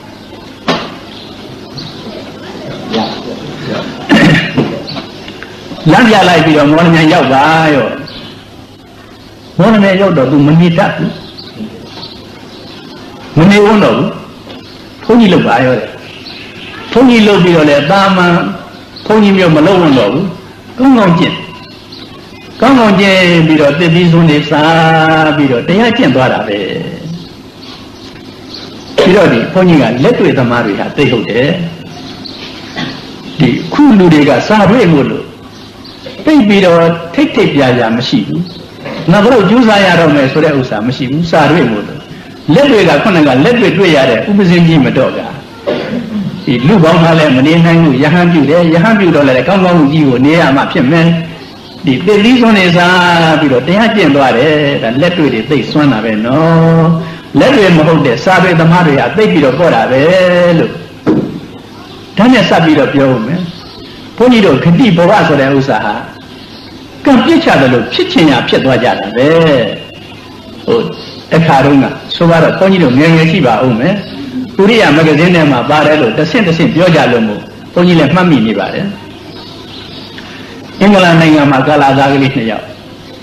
လမ်းပြလိုက်ပြီးတော့မော်လမြိုင်ရောက်ပါရောမော်လမြိုင်ရောက်တော့သူမနေတတ်ဘူးမနေဝန်းတော့ဘူးဘုန်းကြီးလုပ်ပါရောတဲ့ဘုန်းကြီးလုပ်ပြီးတော့လေတာမန်ဘုန်းကြီးမျိုးမလုပ်ဝင်တော့ဘူးကောင်းကောင်းကျင့်ကောင်းကောင်းကျင့်ပြီးတော့တစ်ပြီးဆုံးနေစားပြီးတော့တရားကျင့်သွားတာပဲပြီးတော့ဒီဘုန်းကြီးကလက်တွေ့သမားတွေဟာသိဟုတ်တယ်ဒီခုလူတွေကစားတွေ့မို့လို့သိပြီးတော့ထိတ်ထိတ်ပြာပြာမရှိဘူးနောက်တော့ကျူးစားရတော့မယ်ဆိုတဲ့ဥစ္စာမရှိဘူးစားတွေ့မို့လို့လက်တွေကခုနကလက်တွေတွေ့ရတဲ့ဥပဇင်းကြီးမတော့ကဒီလူပေါင်းသားလည်းမနေနိုင်ဘူးယဟန်ပြုတယ်ယဟန်ပြုတော့လည်းကောင်းကောင်းကြီးကိုနေရမှဖြစ်မယ်ဒီတိတိစွန်းနေစားပြီးတော့တရားကျင့်သွားတယ်ဒါလက်တွေတွေသိစွန်းတာပဲနော်လက်တွေမဟုတ်တဲ့စာပေသမားတွေကသိပြီးတော့ဟောတာပဲလို့ဒါနဲ့စပ်ပြီးတော့ပြောဦးမယ်ဘုန်းကြီးတို့ဂတိဘဝဆိုတဲ့ဥစ္စာဟာကံပြစ်ချတယ်လို့ဖြစ်ချင်ရဖြစ်သွားကြတာပဲဟိုတခါတုန်းကဆိုတော့ဘုန်းကြီးတို့ငယ်ငယ်ရှိပါဦးမယ်ပုရိယမဂ္ဂဇင်းထဲမှာပါတယ်လို့တစ်ဆင့်တစ်ဆင့်ပြောကြလို့မို့ဘုန်းကြီးလည်းမှတ်မိနေပါတယ်အင်္ဂလန်နိုင်ငံမှာကာလာသားကလေးနှစ်ယောက်ကျ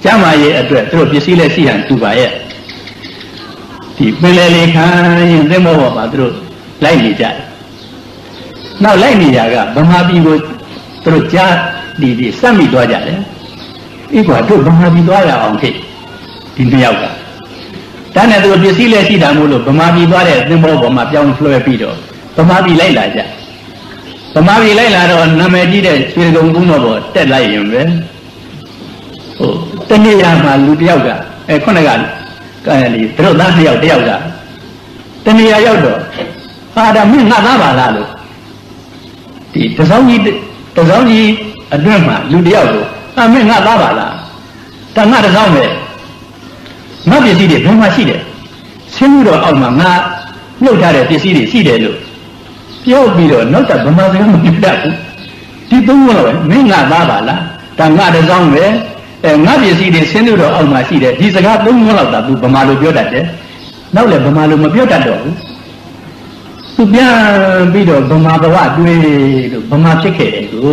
မှာရဲ့အတွက်သူတို့ပစ္စည်းလည်းရှိဟန်တူပါရဲ့ဒီပင်လယ်လေးခံရင်သင်္ဘောပေါ်မှာသူတို့လိုက်နေကြတယ်နောက်လိုက်နေကြကဗမာပြည်ကိုသူတို့ကြားဒီဒီစက်မိသွားကြတယ်အေးကွာတို့ဗမာပြည်သွားရအောင်ခေဒီနှစ်ယောက်ကဒါနဲ့သူတို့ပစ္စည်းလည်းရှိတာမို့လို့ဗမာပြည်သွားတဲ့သင်္ဘောပေါ်မှာပြောင်းလွှဲပြီးတော့ဗမာပြည်လိုက်လာကြဗမာပြည်လိုက်လာတော့နာမည်ကြီးတဲ့ရွှေကုံကုန်းတော်ပေါ်တက်လိုက်ရင်ပဲဟိုတနေ့ရမှာလူတယောက်ကအဲခုနကအဲဒီတို့သားနှစ်ယောက်တယောက်ကတနေ့ရရောက်တော့ဟာဒါမင်းငါသားပါလားလို့ဒီတစောင်းကြီးတစောင်းကြီးအတွင်းမှာလူတယောက်ကိုဟာမင်းငါသားပါလားတငါတစောင်းပဲငါပစ္စည်းတွေဘယ်မှာရှိတယ်ဆင်းလို့တော့အောက်မှာငါနှုတ်ထားတဲ့ပစ္စည်းတွေရှိတယ်လို့ပြောပြီးတော့နောက်တော့ဗမာစကားမပြောတတ်ဘူးဒီသုံးခုတော့ပဲမင်းငါသားပါလားဒါငါတစောင်းပဲအဲငါပစ္စည်းတွေဆင်းလို့တော့အောက်မှာရှိတယ်ဒီစကားသုံးခုလောက်သာသူဗမာလိုပြောတတ်တယ်နောက်လည်းဗမာလိုမပြောတတ်တော့ဘူးသူပြန်ပြီးတော့ဗမာဘဝတွေးလို့ဗမာဖြစ်ခဲ့တယ်ကို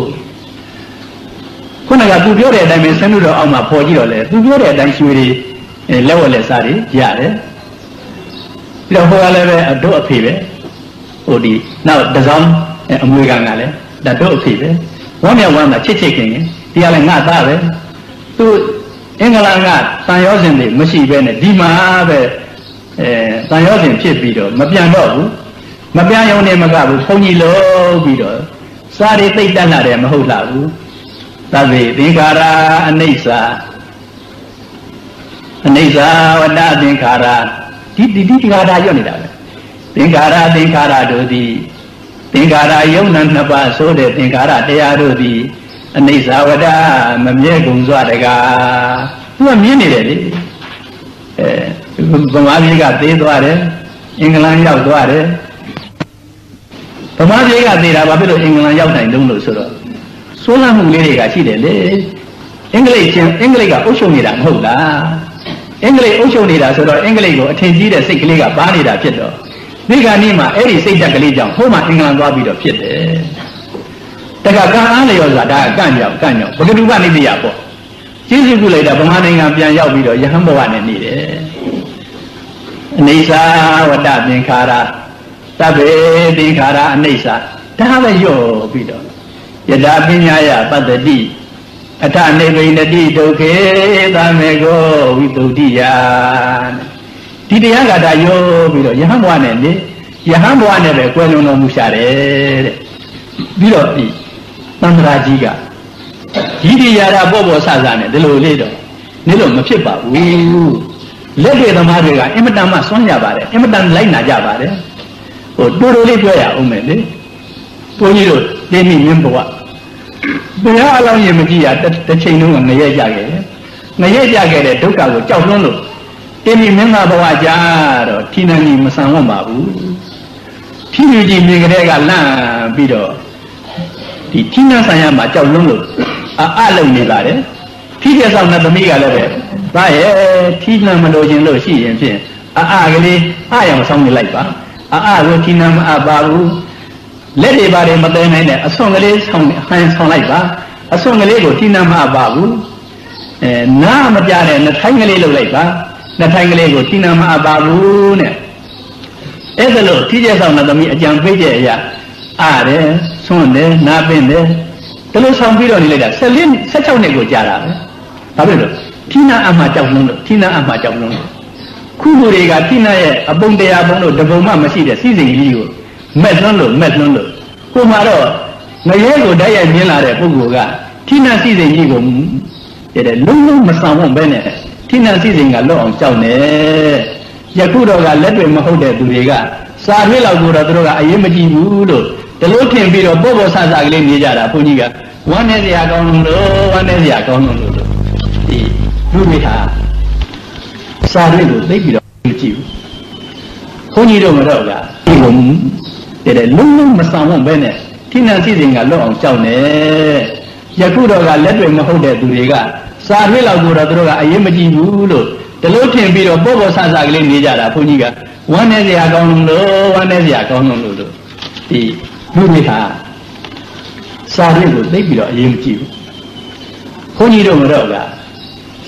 ခုနကသူပြောတဲ့အတိုင်းပဲဆင်းလို့တော့အောက်မှာပေါ်ကြည့်တော့လေသူပြောတဲ့အတိုင်းရွှေတွေလက်ဝက်လက်စားတွေရတယ်ပြီးတော့ဟိုကလည်းပဲအတို့အဖေပဲဟိုဒီနောက်တစောင်းအမွေခံကလည်းဒါတို့အဖေပဲဝမ်းမြောက်ဝမ်းသာချစ်ချစ်ခင်ခင်ဒီကလည်းငါသားပဲသူအင်္ဂလန်ကတန်ရောစင်တွေမရှိပဲနဲ့ဒီမှာပဲအဲတန်ရောစင်ဖြစ်ပြီးတော့မပြန်တော့ဘူးမပြန်ရုံနဲ့မကဘူးဘုန်းကြီးလို့ပြီးတော့စားတွေသိပ်တက်လာတယ်မဟုတ်လားဘူးသဗ္ဗေသင်္ခါရအနိစ္စအနိစ္စဝတ္တသင်္ခါရဒီဒီဒီခါတာရွတ်နေတာပဲသင်္ခါရသင်္ခါရတို့သည်သင်္ခါရယုံနာနှစ်ပါးဆိုတဲ့သင်္ခါရတရားတို့သည်အနိစ္စဝတ္တမမြဲကုန်စွာတကားသူကမြင်နေတယ်လေအဲဗမာပြည်ကသေးသွားတယ်အင်္ဂလန်ရောက်သွားတယ်ဗမာပြည်ကသေးတာဘာဖြစ်လို့အင်္ဂလန်ရောက်နိုင်လုံးလို့ဆိုတော့စိုးလမ်းမှုလေးတွေကရှိတယ်လေအင်္ဂလိပ်ချင်းအင်္ဂလိပ်ကအုပ်ချုပ်နေတာမဟုတ်လားအင်္ဂလိပ်အုပ်ချုပ်နေတာဆိုတော့အင်္ဂလိပ်ကိုအထင်ကြီးတဲ့စိတ်ကလေးကပါနေတာဖြစ်တော့ဒီကနေ့မှအဲ့ဒီစိတ်ဓာတ်ကလေးကြောင့်ဟိုမှာအင်္ဂလန်သွားပြီးတော့ဖြစ်တယ်တခါကံအားလျော်ဆိုတာဒါကကန့်ကြောင်ကန့်ကြောင်ဘဂတုကနေပြရပေါ့ကျေးဇူးပြုလိုက်တာဗမာနိုင်ငံပြန်ရောက်ပြီးတော့ယဟန်ဘဝနဲ့နေတယ်အနေစာဝတ္တသင်္ခါရသဗ္ဗေသင်္ခါရအနိစ္စဒါပဲရော့ပြီးတော့ယထာပညာယပတ္တိအထနေဗိနတိဒုက္ခေသမေကိုဝိတုဒ္ဓိယဒီတရားကဒါရောပြီးတော့ယဟန်ဘဝနဲ့နေယဟန်ဘဝနဲ့ပဲကွယ်လွန်တော်မူရှာတယ်တဲ့ပြီးတော့ဒီသံဃာကြီးကဒီဒီရာရာပေါ့ပေါ့ဆဆနဲ့ဒီလိုလေးတော့နေလို့မဖြစ်ပါဘူးလက်တွေသမားတွေကအင်မတန်မှစွန့်ကြပါတယ်အင်မတန်လိုက်နာကြပါတယ်ဟိုတူတူလေးပြောရအောင်မယ်လေဘုန်းကြီးတို့သိမိမြင်းဘဝဘုရားအလောင်းရင်မကြည့်ရတစ်ချိန်လုံးကငရဲကြခဲ့တယ်ငရဲကြခဲ့တဲ့ဒုက္ခကိုကြောက်လွန်းလို့သိမိမြင်းဘဝကြာတော့ထိနှံကြီးမဆန်ဝတ်ပါဘူးထိလူကြီးမြင်ကလေးကလန့်ပြီးတော့ဒီထိနှံဆိုင်ရမှာကြောက်လွန်းလို့အအလုံနေပါတယ်ထိကျဆောင်တဲ့သမီးကလည်းပဲဒါရဲ့ထိနှံမလို့ခြင်းလို့ရှိရင်ဖြင့်အအကလေးအရမဆောင်နေလိုက်ပါအအကိုထိနှံမအပ်ပါဘူးလက်တွေပါတယ်မသိနိုင်တဲ့အဆွန်ကလေးဆောင်ဟန်ဆောင်လိုက်ပါအဆွန်ကလေးကိုထိနှံမအပ်ပါဘူးအဲနားမပြတဲ့နှထိုင်းကလေးလုပ်လိုက်ပါနှထိုင်းကလေးကိုထိနှံမအပ်ပါဘူးနဲ့အဲ့ဒါလို့ထိကျဆောင်တဲ့သမီးအကြံပေးတဲ့အရာအားတယ်ဆွန့်တယ်နားပင်တယ်ဒါလို့ဆောင်ပြီးတော့နေလိုက်တာ၁၄ ၁၆နှစ်ကိုကြာတာပဲဘာဖြစ်လို့ထိနာအမှကြောက်လုံးလို့ထိနာအမှကြောက်လုံးလို့ခုလူတွေကထိနာရဲ့အပုံတရားပုံလို့တပုံမှမရှိတဲ့စီစဉ်ကြီးကိုမက်လွန်းလို့မက်လွန်းလို့ဟိုမှာတော့ငရဲကိုတိုက်ရိုက်မြင်လာတဲ့ပုဂ္ဂိုလ်ကထိနာစီစဉ်ကြီးကိုတဲ့လုံးလုံးမဆောင်ဖို့ပဲနဲ့ထိနာစီစဉ်ကလွတ်အောင်ကြောက်နေယခုတော့ကလက်တွေမဟုတ်တဲ့သူတွေကစာပြည့်လောက်ကိုတော့သူတို့ကအရေးမကြီးဘူးလို့ဒီလိုထင်ပြီးတော့ပေါ့ပေါ့ဆဆကလေးနေကြတာဘုန်းကြီးကဝမ်းနဲ့စရာကောင်းလို့ဝမ်းနဲ့စရာကောင်းလို့ဒီလူတွေဟာစာတွေကိုသိပြီးတော့မကြည့်ဘူးဘုန်းကြီးတို့မတော့ကဒီလိုတဲ့လုံးလုံးမဆောင်ဖို့ပဲနဲ့ထိနှံစီစဉ်ကလွတ်အောင်ကြောက်နေယခုတော့ကလက်တွေမဟုတ်တဲ့သူတွေကစာပြည့်လောက်ကိုတော့သူတို့ကအရေးမကြီးဘူးလို့ဒီလိုထင်ပြီးတော့ပေါ့ပေါ့ဆဆကလေးနေကြတာဘုန်းကြီးကဝမ်းနဲ့စရာကောင်းလို့ဝမ်းနဲ့စရာကောင်းလို့လို့ဒီလူတွေဟာစာရင်းကိုသိပြီးတော့အရေးမကြည့်ဘူးဘုန်းကြီးတို့မတော့က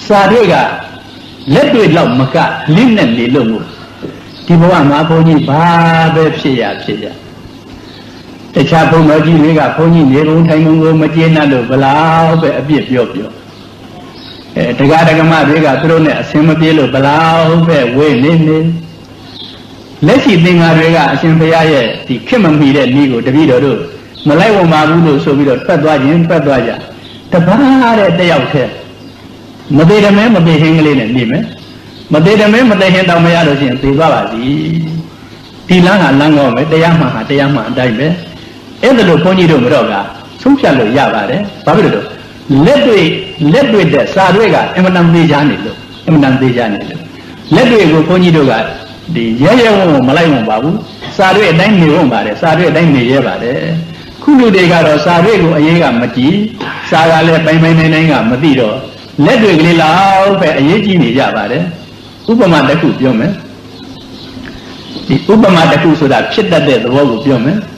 စာတွေကလက်တွေလောက်မကလင်းနဲ့နေလို့ဒီဘဝမှာဘုန်းကြီးဘာပဲဖြစ်ရဖြစ်ရတခြားဘုန်းတော်ကြီးတွေကဘုန်းကြီးနေကုန်ထိုင်ကုန်ကိုမကျေနပ်လို့ဘလောက်ပဲအပြစ်ပြောပြောအဲတရားဓမ္မတွေကသူတို့နဲ့အစင်မပြေလို့ဘလောက်ပဲဝေးနေနေလက်ရှိသင်္ဃာတွေကအရှင်ဘုရားရဲ့ဒီခက်မမီတဲ့ဤကိုတပည့်တော်တို့မလိုက်ဝမှာဘူးလို့ဆိုပြီးတော့ထွက်သွားခြင်းထွက်သွားကြတပါးတဲ့တယောက်ထဲမသေးတမဲမသေးဟင်းကလေးနဲ့နေမယ်မသေးတမဲမသေးဟင်းတောင်မရလို့ရှိရင်သေသွားပါစီဒီလမ်းဟာလမ်းကောင်းပဲတရားမှဟာတရားမှအတိုင်းပဲအဲ့ဒါလို့ဘုန်းကြီးတို့မတော့ကဆုံးဖြတ်လို့ရပါတယ်ဘာဖြစ်လို့လက်တွေလက်တွေတဲ့စာတွေကအမှန်တန်သေးချာနေလို့အမှန်တန်သေးချာနေလို့လက်တွေကိုဘုန်းကြီးတို့ကဒီရဲရဲဝုံဝုံမလိုက်ဝုံပါဘူးစာတွေအတိုင်းနေဝုံပါတယ်စာတွေအတိုင်းနေရဲပါတယ်ခုလူတွေကတော့စာတွေကိုအရေးကမကြည့်စာကလည်းပိုင်ပိုင်နိုင်နိုင်ကမသိတော့လက်တွေကလေးလောက်ပဲအရေးကြီးနေကြပါတယ်ဥပမာတစ်ခုပြောမယ်ဒီဥပမာတစ်ခုဆိုတာဖြစ်တတ်တဲ့သဘောကိုပြောမယ်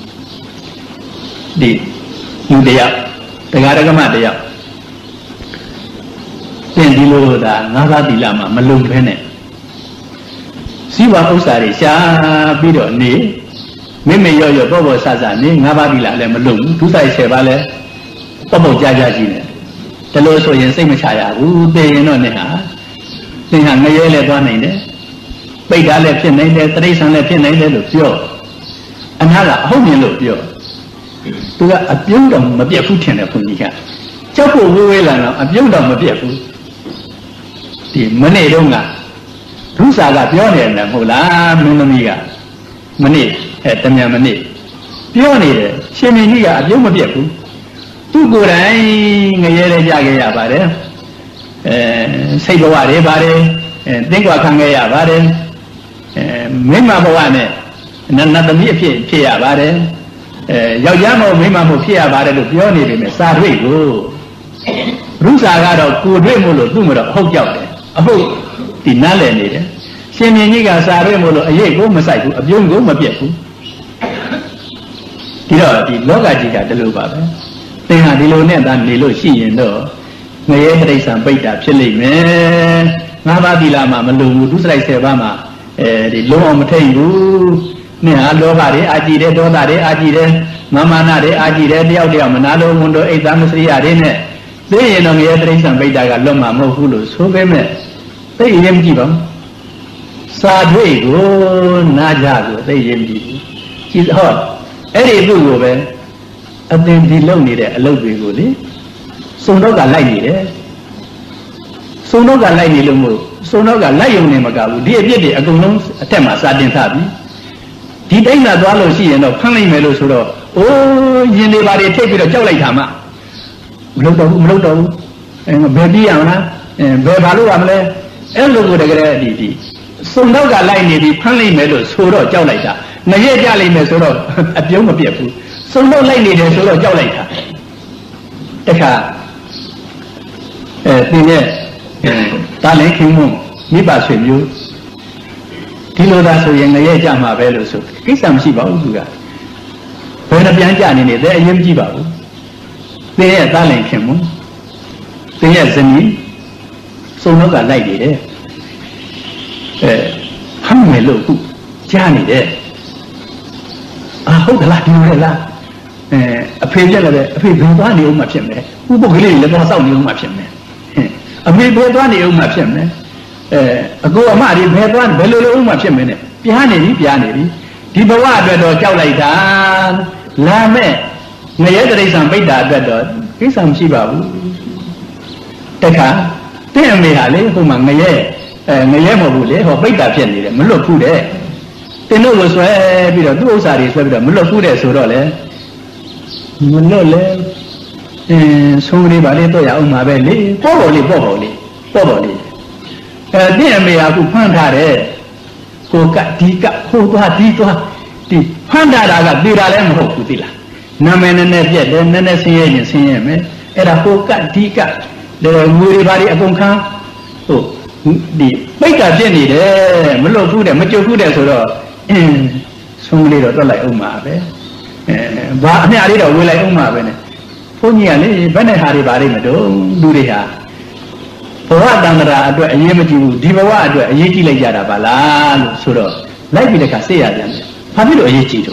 ဒီလူတရားတရားဓမ္မတရားသင်ဒီလိုသာငါးပါးသီလမှာမလုံဘဲနဲ့စီးပွားဥစ္စာတွေရှားပြီးတော့နေမိမိရော့ရော့ပေါ့ပေါ့ဆဆနေငါးပါးသီလလည်းမလုံဘူးဒုစိုက်ဆယ်ပါးလည်းပေါ့ပေါ့ကြာကြာကြီးနေဒါလို့ဆိုရင်စိတ်မချရဘူးသိရင်တော့နေဟာသင်ဟာငရဲလည်းသွားနိုင်တယ်ပိတ်တာလည်းဖြစ်နိုင်တယ်တိရစ္ဆာန်လည်းဖြစ်နိုင်တယ်လို့ပြောအနာကအဟုတ်မြင်လို့ပြောသူကအပြုံးတော်မပြတ်ဘူးထင်တယ်ဘုန်းကြီးကကြောက်ဖို့ဝေးဝေးလာတော့အပြုံးတော်မပြတ်ဘူးဒီမနေ့တုန်းကဒုစာကပြောနေတယ်မဟုတ်လားမင်းသမီးကမနေ့အဲတမြန်မနေ့ပြောနေတယ်ရှင်မင်းကြီးကအပြုံးမပြတ်ဘူးသူကိုယ်တိုင်ငရဲလည်းကြခဲ့ရပါတယ်အဲစိတ်ဘဝတွေပါတယ်အဲသင်္ကွာခံခဲ့ရပါတယ်အဲမိမဘဝနဲ့နတ်သမီးအဖြစ်ဖြစ်ရပါတယ်အဲယောက်ျားမဟုတ်မိန်းမမဟုတ်ဖြစ်ရပါတယ်လို့ပြောနေပေမဲ့စာတွေ့ကိုရုစာကတော့ကိုတွေ့မို့လို့သူ့မတော့ဟုတ်ကြောက်တယ်အဟုတ်ဒီနားလည်နေတယ်ရှင်မြင်းကြီးကစာတွေ့မို့လို့အရေးကိုမဆိုင်ဘူးအပြုံးကိုမပြတ်ဘူးဒီတော့ဒီလောကကြီးကတလို့ပါပဲသင်ဟာဒီလိုနဲ့သာနေလို့ရှိရင်တော့ငရဲတိရစ္ဆာန်ပိတ်တာဖြစ်လိမ့်မယ်ငါးပါးသီလမှာမလုံဘူးဒုစရိုက်ဆယ်ပါးမှာအဲဒီလုံးအောင်မထိတ်ဘူးနဲ့ဟာလောဘတွေအာကြည့်တယ်ဒေါသတွေအာကြည့်တယ်မာမာနတွေအာကြည့်တယ်တယောက်တယောက်မနာလိုဝန်တို့အိတ်သားမစရိယတွေနဲ့သိရင်တော့ငရဲတိရစ္ဆာန်ပိတ်တာကလွတ်မှာမဟုတ်ဘူးလို့ဆိုပေမဲ့သိရင်မကြည့်ပါဘူးစာတွေ့ကိုနာကြကိုသိရင်မကြည့်ဘူးကြည့်ဟောအဲ့ဒီသူ့ကိုပဲအသင်ဒီလုံနေတဲ့အလုပ်တွေကိုလေစုံတော့ကလိုက်နေတယ်စုံတော့ကလိုက်နေလို့မို့စုံတော့ကလိုက်ရုံနဲ့မကဘူးဒီအပြစ်တွေအကုန်လုံးအထက်မှာစာတင်ထားပြီဒီတိုင်းသာသွားလို့ရှိရင်တော့ဖမ်းလိုက်မယ်လို့ဆိုတော့အိုးရင်တွေပါတွေထိတ်ပြီးတော့ကြောက်လိုက်တာမှမလုပ်တော့ဘူးမလုပ်တော့ဘူးအဲဘယ်ပြီးရမလားအဲဘယ်ဘာလို့ရမလဲအဲ့လိုကိုတကယ်ဒီဒီစုံတော့ကလိုက်နေပြီးဖမ်းလိုက်မယ်လို့ဆိုတော့ကြောက်လိုက်တာငရဲကြလိုက်မယ်ဆိုတော့အပြုံးမပြတ်ဘူးစုံတော့လိုက်နေတယ်ဆိုတော့ကြောက်လိုက်တာတခါအဲသင်ရဲ့တာလည်းခင်မမိဘဆွေမျိုးဒီလိုသာဆိုရင်ငရဲကြမှာပဲလို့ဆိုကိစ္စမရှိပါဘူးသူကဘယ်နှပြန်ကြနေနေတဲ့အရင်ကြည့်ပါဘူးသင်ရဲ့တာလည်းခင်မသင်ရဲ့ဇနီးစုံတော့ကလိုက်နေတယ်အဲဟမ်းမယ်လို့ခုကြားနေတယ်အာဟုတ်ကလားဒီလိုလားအဲအဖေပြက်လည်းအဖေဘယ်သွားနေအောင်မှဖြစ်မယ်ဥပုပ်ကလေးလည်းတော့စောင့်နေအောင်မှဖြစ်မယ်အမေဘယ်သွားနေအောင်မှဖြစ်မယ်အဲအကိုအမတွေဘယ်သွားဘယ်လိုလိုအောင်မှဖြစ်မယ်နဲ့ပြားနေပြီပြားနေပြီဒီဘဝအတွက်တော့ကြောက်လိုက်တာလာမဲ့ငရဲတိရစ္ဆာန်ပိတ်တာအတွက်တော့ကိစ္စမရှိပါဘူးတခါတဲ့အမေဟာလေဟိုမှာငရဲအဲငရဲမဟုတ်ဘူးလေဟောပိတ်တာဖြစ်နေတယ်မလွတ်ဘူးတဲ့တင်တို့ကိုဆွဲပြီးတော့သူ့ဥစ္စာတွေဆွဲပြီးတော့မလွတ်ဘူးတဲ့ဆိုတော့လေမလွတ်လေအင်းဆုံးလေးပါလေတော့ရအောင်ပါပဲလေပေါ့ပေါ်လေးပေါ့ပေါ်လေးပေါ့ပေါ်လေးအဲတဲ့အမေကခုဖမ်းထားတယ်ကိုကဒီကဟိုသွားဒီသွားဒီဖမ်းထားတာကသေတာလည်းမဟုတ်ဘူးသိလားနာမည်နဲ့နဲ့ပြက်တယ်နဲ့နဲ့ဆင်းရဲရင်ဆင်းရဲမယ်အဲ့ဒါကိုကဒီကငွေတွေပါလေအကုန်ခံဟိုဒီပိတ်တာဖြစ်နေတယ်မလွတ်ဘူးတဲ့မကြုတ်ဘူးတဲ့ဆိုတော့အင်းဆုံးလေးတော့တွက်လိုက်အောင်ပါပဲအဲဘာအမျှလေးတော့ဝေးလိုက်အောင်ပါပဲနဲ့ဘုန်းကြီးကလေဘယ်နဲ့ဟာတွေပါလိမ့်မတော့လူတွေဟာ Bawa tangara atau ayam macam di bawah atau ayam cili jara bala, suruh, lagi bila kasih aja, tapi lo ayam cili tu,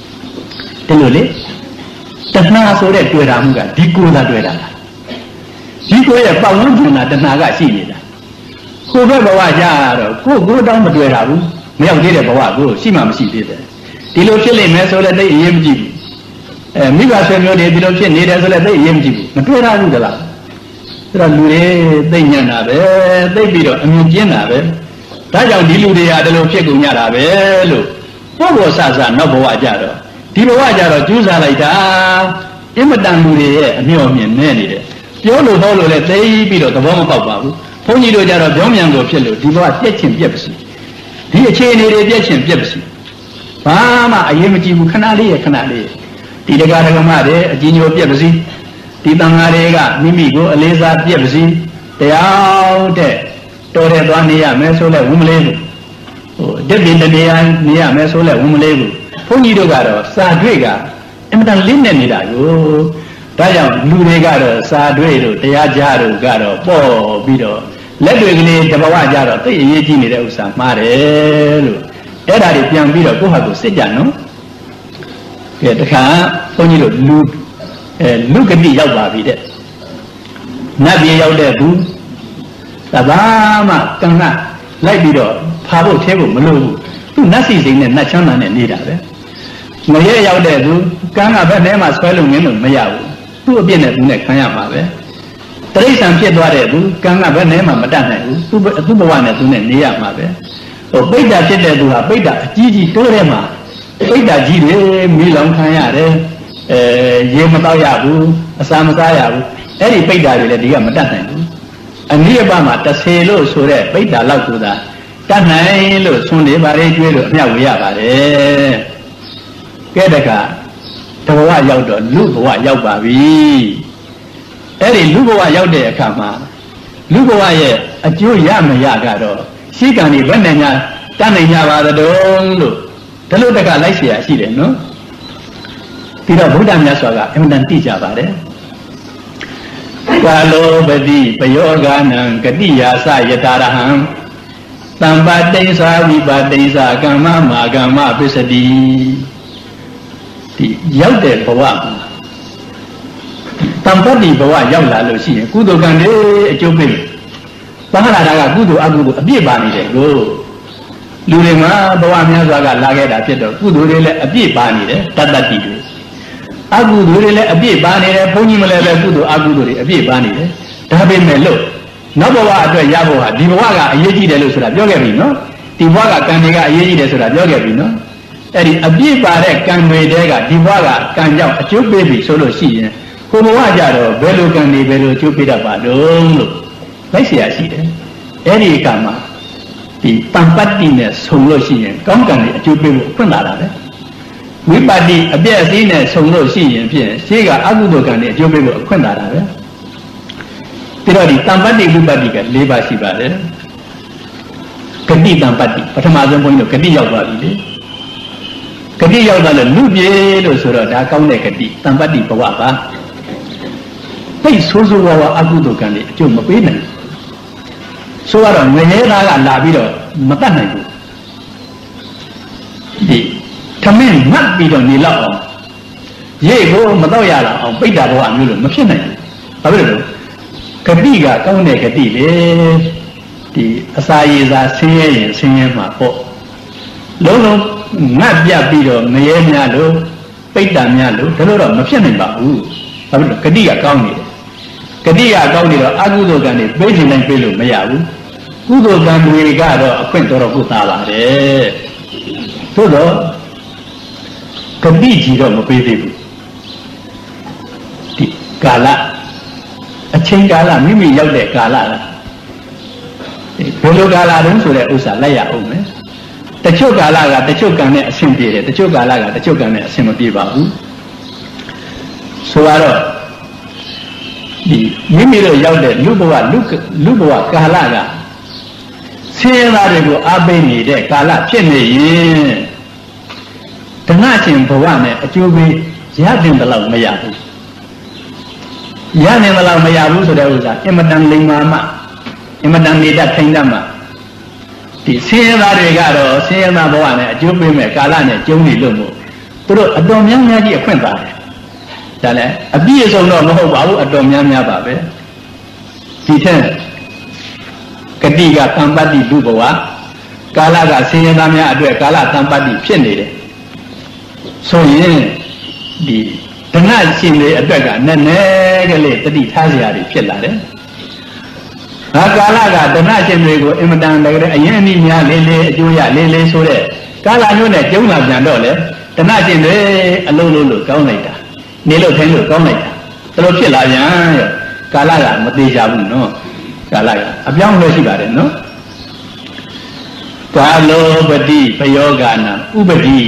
telur tanah sore dua ramu kan, di kuda dua ramu, di kuda bangun jana tanah agak sini dah, kuda bawa jara, kuda dalam dua ramu, macam dia bawa kuda, si mama si dia, telur cili macam sore tu ayam cili, mika sore ni telur cili ni dah sore tu ayam cili, dua ramu dah lah. Terlalu deh, dehnya nabe, deh biro, amujian nabe. Tajam di luar dia ada loh cekung nabe, lo. Bawa sasa, nak bawa jaro. Di bawa jaro, jual lagi dah. Ini medang luar dia, amujian ni deh. Jauh lo tahu lo le, deh biro, tu bawa apa bawa. Poni lo jaro, jauh yang go pelu, di bawa cecim biasa. Dia cene dia cecim biasa. Mama, ayam macam kena dia, kena dia. Tidak ada kamar dia, jinjo biasa. Di tengah mereka, mimi go, Eliza biasa, tiaw deh, tore tuan niya, mesoleh umlegu, jadi niya niya mesoleh umlegu, puni do garo, sadwe ga, emang linden ni dah go, tajam lure garo, sadwe do, tiaw jaro garo, po bido, ledwe gini jabawa jaro, tu ye ji ni dah usah mare lu, era di piang bido, ko hago sejano, ya dekha, puni do lu. Lu kedi jauh babi deh, nabi jauh deh tu, tabama kena, lagi bido, pabo cebo melu, tu nasi sini nacang mana ni dah deh, maya jauh deh tu, kena apa ni mas kalau ni tu maya, tu biar ni tu ni kaya apa deh, teri sampai dua deh tu, kena apa ni mas macam ni tu, tu tu bawa ni tu ni ni apa deh, oh beda cedek tu lah, beda, jiji tu deh mah, beda jiji milang kaya deh. Ye matau ya bu, asam matau ya bu. Eri peda ni le dia macam ni bu. Ani apa mah terselo sore peda lau tu dah. Kan ni lo sunde bare jual lo, ni awak ya bare. Kedeka, terbawa jauh dah, lu bawa jauh babi. Eri lu bawa jauh deh kama. Lu bawa ye, ajo ya maya kado. Si kan ni benarnya, kan ni nyawa dong lu. Terlalu dekat lagi sia si deh, no. Tidak Buddha menyaswaga, emang nanti jawab deh. Kalau bedi peyoganang kedia saya taraham, tambah desa wibat desa agama agama bersedih. Di jauh deh bawa, tanpa di bawa jauh lalu sih, kudu kan deh coba. Bahagia dah kudu aku tu, abis bani deh go. Lule mah bawa menyaswaga lagi dah cedok, kudu deh abis bani deh, tak tak tidur. Aku dulu le, abis bani le, puni meleleh kudu aku dulu, abis bani le. Tapi melu, nak bawa ada ya bawa, di bawa ga yeji dulu sudah jaga bino, di bawa ga kan dia yeji dulu sudah jaga bino. Jadi abis bani kan mereka, di bawa ga kan jauh, cukup baby solo sih. Kau bawa jaro, belu kan ni belu cukup dapat dong lu. Baik sia sih deh. Jadi kama, di tempat ini solo sih, kamu kan dia cukup baby pun ada deh. Wipadi abis ini sungguh sih yang pian, sehingga aku tu kan dia cuba buat kena ada. Tidak di tempat di wipadi kan lepas sih pada. Kedi tempat di, pertama tu pun itu kedi jauh balik. Kedi jauh dalam lubi tu surah dah kau ni kedi tempat di bawa apa? Tapi susu bawa aku tu kan dia cuma pina. Suara mengira kan labi tu mata ni tu. Di Kami mat bidon ni lah, ye go matau ya lah, orang peda bawa mulu, macam ni. Apa itu? Ketiga kau ni ketiga di asai za sengye sengye mapo. Lalu mat dia bidon meye nyalu, peda nyalu, kalau orang macam ni bahu. Apa itu? Ketiga kau ni. Ketiga kau ni lah, aku tu kan ni, besi lain pelu mayahu. Kudo kan mereka tu, aku entah aku tahu deh. Tu tu. Kedi jiro mempelai di kala, acing kala, mimi jauh dek kala lah. Belu kala tu sudah usah layak um. Tercuk kala ga, tercuk kan ni asim dia, tercuk kala ga, tercuk kan ni asim dia bahu. Suara di mimi tu jauh dek, lu bawa lu lu bawa kala ga. Siapa tu abe ni dek kala pian ni. Tengah cing bawa ni, cuba jadi dalam mayabu. Jadi dalam mayabu sudah usah. Yang menang lima mak, imadan nida thaindama di senya dari karo senya bawa ne jubi me kala ne jumbi lumu terus adom yang ngaji akwen ba dah le abi so no mo ba bu adom yang nya ba be di the ketiga tampati du bawa kala ga senya mya atwe kala tampati phit ne de so yin di tengah sini atwe ga ne ne ke le tati tha sia ri phit la de ha kala ga tengah sini ko imadan le ayen ni nya le le ajo ya le le so de kala nyo ne jung la pyan do le tengah sini alo lo lo kaung lai ta ne lo thain lo kaung lai ta talo phit la pyan yo kala ga ma te ja bu no kala ga a pyaung lo shi ba de no kalo badi payoga na ubadi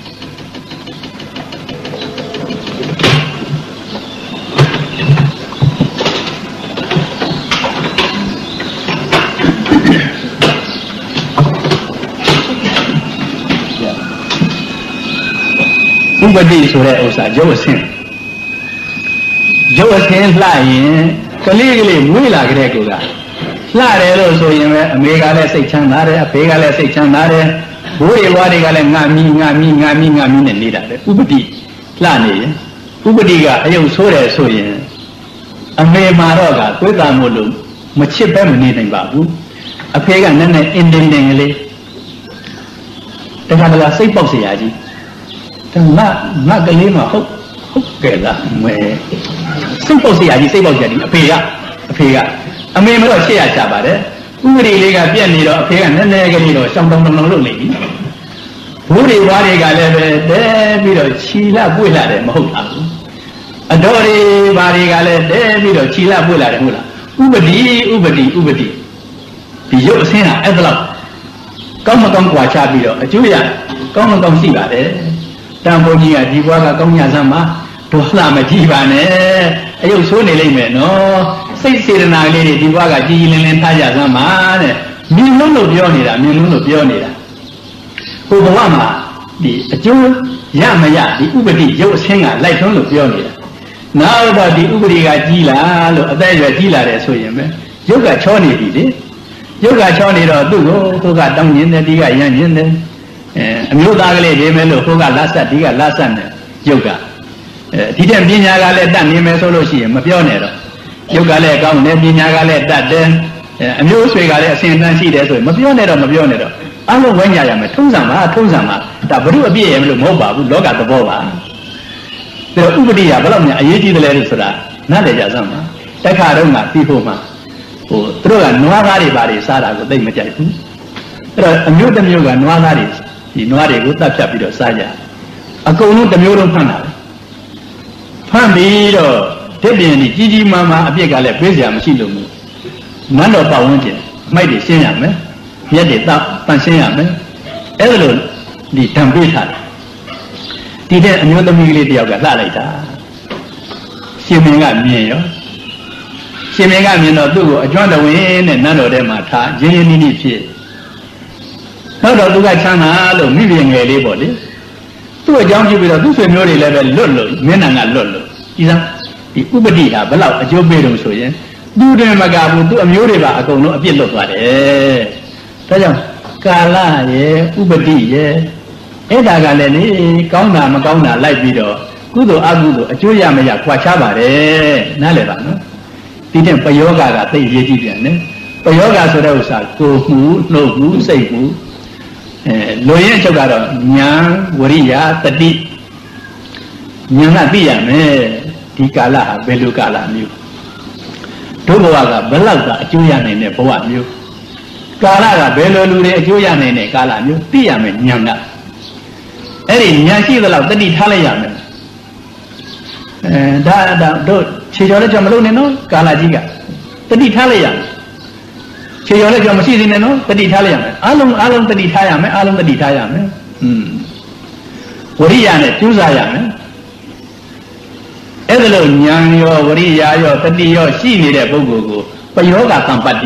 ubadi ဆိုတဲ့ဥစ္စာရုပ်အဆင်းရုပ်အဆင်းလှရင်ကလေးကလေးမွေးလာကြတဲ့ကိုကလှတယ်လို့ဆိုရင်ပဲအမေကလည်းစိတ်ချမ်းသာတယ်အဖေကလည်းစိတ်ချမ်းသာတယ်ဘိုးတွေဘွားတွေကလည်းငါမီငါမီငါမီငါမီနဲ့နေတာပဲဥပတိလှနေရင်ဥပတိကအယုတ်ဆိုးတယ်ဆိုရင်အမေမှာတော့ကသွေးသားမို့လို့မချစ်ပဲမနေနိုင်ပါဘူးအဖေကနည်းနည်းအင်းတင်းတင်းကလေးတခါတခါစိတ်ပေါက်เสียကြီးငါငါကလေးမဟုတ်ဟုတ်ကဲ့လားမဲစိတ်ပေါက်เสียကြီးစိတ်ပေါက်เสียကြီးအဖေကအဖေကအမေမတော့ရှေ့ရချပါတယ်ဥပဒေလေးကပြက်နေတော့အဖေကနည်းနည်းကလေးတော့ရှောင်းတောင်းတောင်းလုပ်နေပြီဘိုးတွေဘွားတွေကလည်းပဲတဲပြီးတော့ခြီလာပွေလာတယ်မဟုတ်လားအတော်တွေဘာတွေကလည်းတဲပြီးတော့ခြီလာပွေလာတယ်ဟုတ်လားဥပဒေဥပဒေဥပဒေဒီရုပ်အဆင်းဟာအဲ့ဒါလောက်ကောင်းမကောင်းကြွာချပြီးတော့အကျိုးရကောင်းမကောင်းရှိပါတယ်တန်ဖိုးကြီးကဒီဘွားကကောင်းညစမ်းမှာဒေါသမကြည့်ပါနဲ့အယုတ်ဆိုးနေလိမ့်မယ်နော်စိတ်စေတနာလေးတွေဒီဘွားကကြီးကြီးလင်းလင်းထားကြစမ်းပါတဲ့မြင်လုံးလို့ပြောနေတာမြင်လုံးလို့ပြောနေတာဟိုဘဝမှာဒီအကျိုးရမရဒီဥပတိရုပ်အဆင်းကလိုက်ထုံးလို့ပြောနေတာနောက်တော့ဒီဥပတိကကြီးလာလို့အသက်အရွယ်ကြီးလာတယ်ဆိုရင်ပဲရုပ်ကချောနေပြီလေရုပ်ကချောနေတော့သူ့ကိုသူကတောင်းညင်းတယ်ဒီကရမ်းညင်းတယ်အဲအမျိုးသားကလေးနေမယ်လို့ဟိုကလက်ဆက်ဒီကလက်ဆက်နဲ့ရုပ်ကအဲဒီတဲ့ပညာကလည်းတတ်နေမယ်ဆိုလို့ရှိရင်မပြောနဲ့တော့ရုပ်ကလည်းကောင်းတယ်ပညာကလည်းတတ်တယ်အမျိုးဆွေကလည်းအစဉ်တန်းရှိတယ်ဆိုရင်မပြောနဲ့တော့မပြောနဲ့တော့အလုံးဝိုင်းကြရမယ်ထုံးစံပါထုံးစံပါဒါဘုရုအပြည့်ရမလို့မဟုတ်ပါဘူးလောကသဘောပါဒါတော့ဥပဒေကဘယ်လောက်များအရေးကြီးတယ်လဲလို့ဆိုတာနားလည်ကြစမ်းပါတက်ခါတော့မှပြီးဖို့မှဟိုသူတို့ကနွားသားတွေပါတွေစားတာကိုသိမကြိုက်ဘူးအဲ့တော့အမျိုးတစ်မျိုးကနွားသားတွေဒီနွားတွေကိုတတ်ဖြတ်ပြီးတော့စားကြအကုန်လုံးတစ်မျိုးလုံးဖမ်းတာပဲဖမ်းပြီးတော့တစ်ပြင်ကြီးကြီးကြီးမားမားအပြစ်ကလည်းပေးစရာမရှိလို့ဘူးနန်းတော်ပတ်ဝန်းကျင်အမိုက်တွေရှင်းရမယ်ရက်တွေတောက်ပန့်ရှင်းရမယ်အဲ့ဒါလို့ဒီတံပေးထားတယ်ဒီတဲ့အမျိုးသမီးလေးတယောက်ကလှလိုက်တာရှင်မင်းကမြင်ရောရှင်မင်းကမြင်တော့သူ့ကိုအကျွမ်းတဝင်းနဲ့နန်းတော်ထဲမှာထားရင်းရင်းနှီးနှီးဖြစ်နောက်တော့သူကချမ်းသာလို့မိဘငယ်လေးပေါ့လေသူ့အကြောင်းကြည့်ပြီးတော့သူ့ဆွေမျိုးတွေလည်းပဲလွတ်လို့မင်းနံကလွတ်လို့ဒီစားဒီဥပတိဟာဘယ်လောက်အကျိုးပေးလို့ဆိုရင်သူ့တယ်မကဘူးသူ့အမျိုးတွေပါအကုန်လုံးအပြစ်လွတ်သွားတယ်ဒါကြောင့်ကာလရဲ့ဥပတိရဲ့အဲ့ဒါကလည်းလေကောင်းတာမကောင်းတာလိုက်ပြီးတော့ကုသိုလ်အကုသိုလ်အကျိုးရမရခွာချပါတယ်နားလည်ပါနော်ဒီတဲ့ပယောဂကသိရေးကြည့်ပြန်တယ်ပယောဂဆိုတဲ့ဥစ္စာကိုမှုနှုတ်မှုစိတ်မှုအဲလိုရင်းချုပ်ကတော့ညာဝရိယတတိညာကသိရမယ်ဒီကာလဟာဘယ်လိုကာလမျိုးတို့ဘဝကဘယ်လောက်ကအကျိုးရနိုင်တဲ့ဘဝမျိုးကာလကဘယ်လိုလူတွေအကျိုးရနိုင်တဲ့ကာလမျိုးသိရမယ်ညာကအဲ့ဒီညာရှိသလောက်တတိထားလိုက်ရမယ်အဲဒါဒါတို့ခြေကျော်လည်းကြောင့်မလုပ်နဲ့နော်ကာလကြီးကတတိထားလိုက်ရမယ်ခြေကျော်လည်းကြောင့်မရှိသေးနဲ့နော်တတိထားလိုက်ရမယ်အလုံးအလုံးတတိထားရမယ်အလုံးတတိထားရမယ်อืมဝရိယနဲ့ကျူးစားရမယ်အဲ့ဒါလို့ဉာဏ်ရောဝရိယရောတတိရောရှိနေတဲ့ပုဂ္ဂိုလ်ကိုပယောဂသံပတ္တိ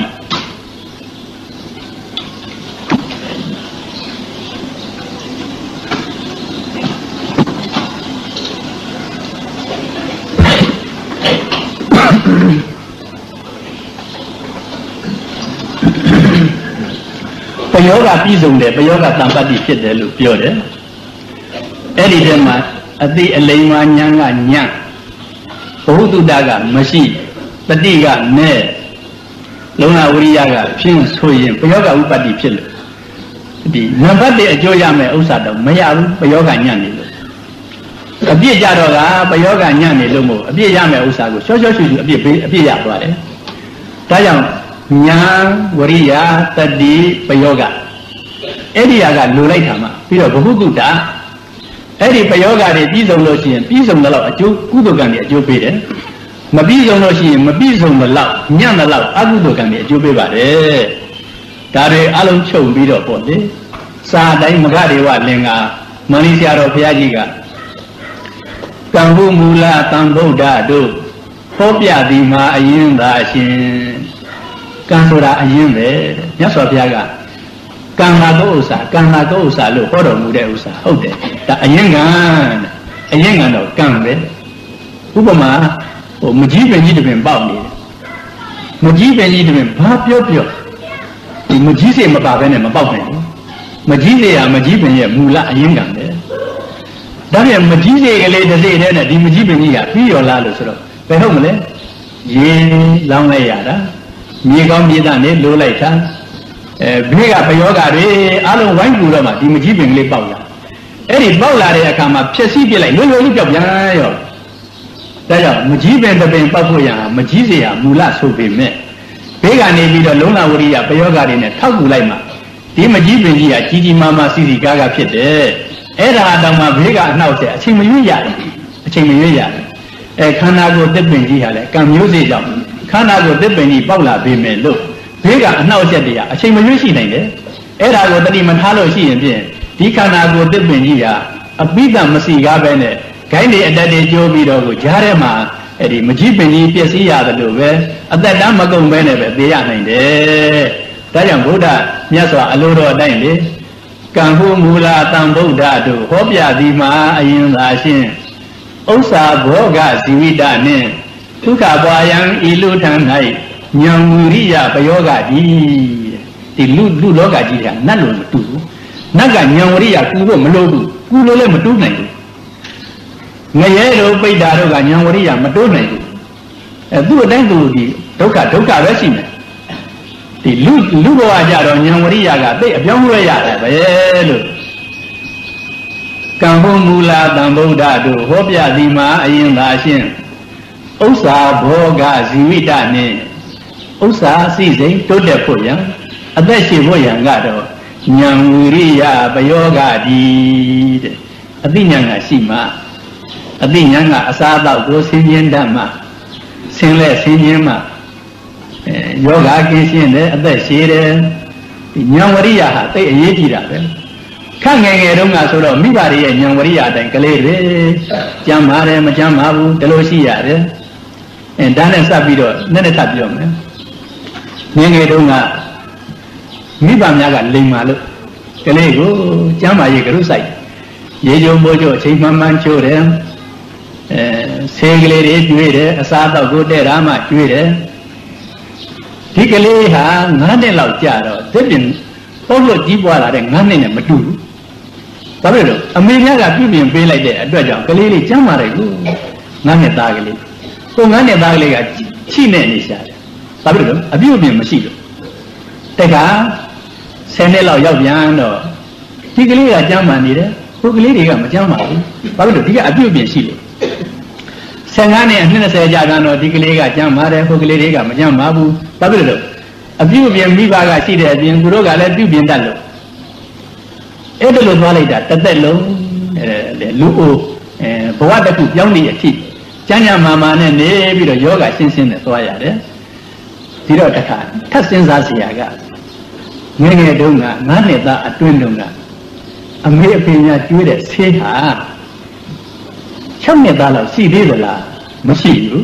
ယောဂပြီးဆုံးတယ်ပယောဂတံပတ္တိဖြစ်တယ်လို့ပြောတယ်အဲ့ဒီတည်းမှာအတိအလိမ္မာဉာဏ်ကဉာဏ်ဘဝတုတ္တကမရှိတတိကနဲ့လုံလဝရိယကဖြင်းဆိုရင်ပယောဂဥပတ္တိဖြစ်လို့ဒီနံပါတ်တစ်အကျိုးရမယ်ဥစ္စာတော့မရဘူးပယောဂဉာဏ်နေလို့အပြည့်ကြတော့ကပယောဂဉာဏ်နေလို့မို့အပြည့်ရမယ်ဥစ္စာကိုချောချောချူချူအပြည့်အပြည့်ရသွားတယ်ဒါကြောင့်ဉာဏ်ဝရိယတတိပယောဂအဲ့ဒီဟာကလိုလိုက်တာမှပြီးတော့ဘဟုတုတ္တအဲ့ဒီပယောဂတွေပြီးဆုံးလို့ရှိရင်ပြီးဆုံးတော့အကျိုးကုသိုလ်ကံတွေအကျိုးပေးတယ်မပြီးဆုံးလို့ရှိရင်မပြီးဆုံးတော့ညံ့တော့အကုသိုလ်ကံတွေအကျိုးပေးပါတယ်ဒါတွေအလုံးချုပ်ပြီးတော့ပေါ့လေစာတိုင်းမဂဒေဝလင်္ကာမန္လိဆရာတော်ဘုရားကြီးကကံဟုမူလတံဗုဒ္ဓတို့ဟောပြသည်မှာအရင်သာရှင်ကံဆိုတာအရင်ပဲမြတ်စွာဘုရားကကံနာသောဥစ္စာကံနာသောဥစ္စာလို့ဟောတော်မူတဲ့ဥစ္စာဟုတ်တယ်ဒါအရင်ကအရင်ကတော့ကံပဲဥပမာဟိုမကြီးပင်ကြီးတပင်ပေါက်နေတယ်မကြီးပင်ကြီးတပင်ဘာပြောပြောဒီမကြီးစေမပါဘဲနဲ့မပေါက်နိုင်ဘူးမကြီးစေရမကြီးပင်ရဲ့မူလအရင်ကံပဲဒါပြန်မကြီးစေကလေးတစ်စိတဲ့နဲ့ဒီမကြီးပင်ကြီးကပြီးရောလားလို့ဆိုတော့ဘယ်ဟုတ်မလဲရေလောင်းလိုက်ရတာမြေကောင်းမြေသားနဲ့လိုးလိုက်တာအဲဘေးကပယောဂတွေအလုံးဝိုင်းကူတော့မှဒီမကြီးပင်ကလေးပေါက်လာအဲ့ဒီပေါက်လာတဲ့အခါမှာဖြက်စီးပြလိုက်လွယ်လွယ်လေးပြောက်ပြန်ရောဒါကြောင့်မကြီးပင်တစ်ပင်ပေါက်ဖို့ရမကြီးစေရမူလဆိုပေမဲ့ဘေးကနေပြီးတော့လုံလဝရိယပယောဂတွေနဲ့ထောက်ကူလိုက်မှဒီမကြီးပင်ကြီးကကြီးကြီးမားမားစီစီကားကားဖြစ်တယ်အဲ့ဒါတောင်မှဘေးကအနှောက်အယှက်အချိန်မရွေးရတယ်အချိန်မရွေးရတယ်အဲခန္ဓာကိုယ်တစ်ပင်ကြီးဟာလည်းကံမျိုးစေကြောင့်ခန္ဓာကိုယ်တစ်ပင်ကြီးပေါက်လာပေမဲ့လို့ဘေးကအနှောက်အယှက်တွေကအချိန်မရွေးရှိနိုင်တယ်အဲ့ဒါကိုတတိမထားလို့ရှိရင်ဖြင့်ဒီခန္ဓာကိုယ်တစ်ပင်ကြီးဟာအပိဓာမစီကားပဲနဲ့ဂိုင်းတွေအတက်တွေကျိုးပြီးတော့ကိုကြားထဲမှာအဲ့ဒီမကြီးပင်ကြီးပြည့်စည်ရတယ်လို့ပဲအသက်တမ်းမကုန်ပဲနဲ့ပဲသိရနိုင်တယ်ဒါကြောင့်ဘုရားမြတ်စွာအလိုတော်အတိုင်းလေကံဟုမူလတံဗုဒ္ဓတို့ဟောပြသည်မှာအရင်သာရှင်ဥစ္စာဘောဂဇီဝိတနှင့်ဒုက္ခပွာယံဤလူထံ၌ဉာဏ်ဝိရိယပယောဂတိဒီလူလူလောကကြီးကနတ်လို့မတူဘူးနတ်ကဉာဏ်ဝိရိယကူလို့မလို့ဘူးကူလို့လည်းမတူနိုင်ဘူးငရဲတို့ပိဋ္ဌာတို့ကဉာဏ်ဝိရိယမတိုးနိုင်ဘူးအဲသူ့အတိုင်းသူဒီဒုက္ခဒုက္ခပဲရှိမယ်ဒီလူလူဘဝကြတော့ဉာဏ်ဝိရိယကသိအပြောင်းလဲရတယ်ပဲလို့ကံဟုမူလတံဗုဒ္ဓတို့ဟောပြသည်မှာအရင်သာရှင်ဥစ္စာဘောဂဇီဝိတနှင့်ဥစ္စာစိစိမ်တိုးတက်ဖို့ရန်အသက်ရှင်ဖို့ရန်ကတော့ဉာဏ်ဝိရိယပယောဂတိတဲ့အသိဉာဏ်ကရှိမှအသိဉာဏ်ကအစားအသောက်ကိုဆင်းရဲတတ်မှဆင်းလဲဆင်းရဲမှအဲယောဂကင်းရှင်းတယ်အသက်ရှည်တယ်ဒီဉာဏ်ဝရိယဟာသိအရေးကြီးတာပဲခန့်ငယ်ငယ်တုန်းကဆိုတော့မိဘတွေရဲ့ဉာဏ်ဝရိယအတိုင်းကလေးတွေကြမ်းပါတယ်မကြမ်းပါဘူးဒီလိုရှိရတယ်အဲဒါနဲ့စပ်ပြီးတော့နည်းနည်းထပ်ပြောမယ်ငယ်ငယ်တုန်းကမိဘများကလိမ်မာလို့ကလေးကိုကျမ်းမာရေးကရုစိုက်ရေကြုံမိုးကြအချိန်မှန်မှန်ချိုးတယ်အဲဆေးကလေးတွေကျွေးတယ်အစားအသောက်ကိုတဲ့ရမှကျွေးတယ်ဒီကလေးဟာငါးနှစ်လောက်ကြာတော့သစ်ပင်ပေါ့လို့ကြီးပွားလာတဲ့ငါးနှစ်နဲ့မတူဘူးဒါပဲလို့အမေများကပြုပြင်ပေးလိုက်တဲ့အတွက်ကြောင့်ကလေးလေးကျမ်းမာတယ်ကိုငါးနှစ်သားကလေးကိုငါးနှစ်သားကလေးကချိနဲ့နေရှာတယ်ဒါပဲလို့အပြုပြင်မရှိလို့တခါဆယ်နှစ်လောက်ရောက်ပြန်တော့ဒီကလေးကကျမ်းမာနေတယ်ဟိုကလေးတွေကမကျမ်းပါဘူးဘာလို့လဲဒီကအပြုတ်ပြင်ရှိလို့ဆယ်ငါးနဲ့နှစ်ဆယ်ကြာပြန်တော့ဒီကလေးကကျမ်းပါတယ်ဟိုကလေးတွေကမကျမ်းပါဘူးဘာလို့လဲအပြုတ်ပြင်မိဘကရှိတဲ့အပြင်သူတို့ကလည်းပြုတ်ပြင်တတ်လို့အဲ့ဒါလိုသွားလိုက်တာတစ်သက်လုံးအဲလူအိုအဲဘဝတစ်ခုပြောင်းနေအထိကျမ်းညာမာမာနဲ့နေပြီးတော့ယောဂရှင်းရှင်းနဲ့သွားရတယ်ဒီတော့တခါထပ်စဉ်းစားเสียကငယ်ငယ်တုန်းကငါးနှစ်သားအတွင်းတုန်းကအမေအဖေများကျွေးတဲ့ဆေးဟာ၆နှစ်သားလောက်ရှိသေးသလားမရှိဘူး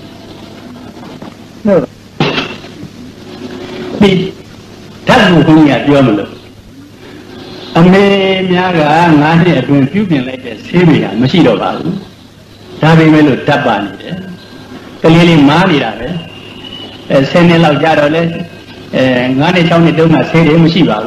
ဟုတ်ပြီဓာတ်ကိုဘုရားပြောမလို့အမေများကငါးနှစ်အတွင်းပြုပြင်လိုက်တဲ့ဆေးတွေဟာမရှိတော့ပါဘူးဒါပေမဲ့လို့ဓာတ်ပါနေတယ်ကလေးလေးမားနေတာပဲအဲဆယ်နှစ်လောက်ကြာတော့လဲအဲငါးနှစ်၆နှစ်တုန်းကဆေးတွေမရှိပါဘူး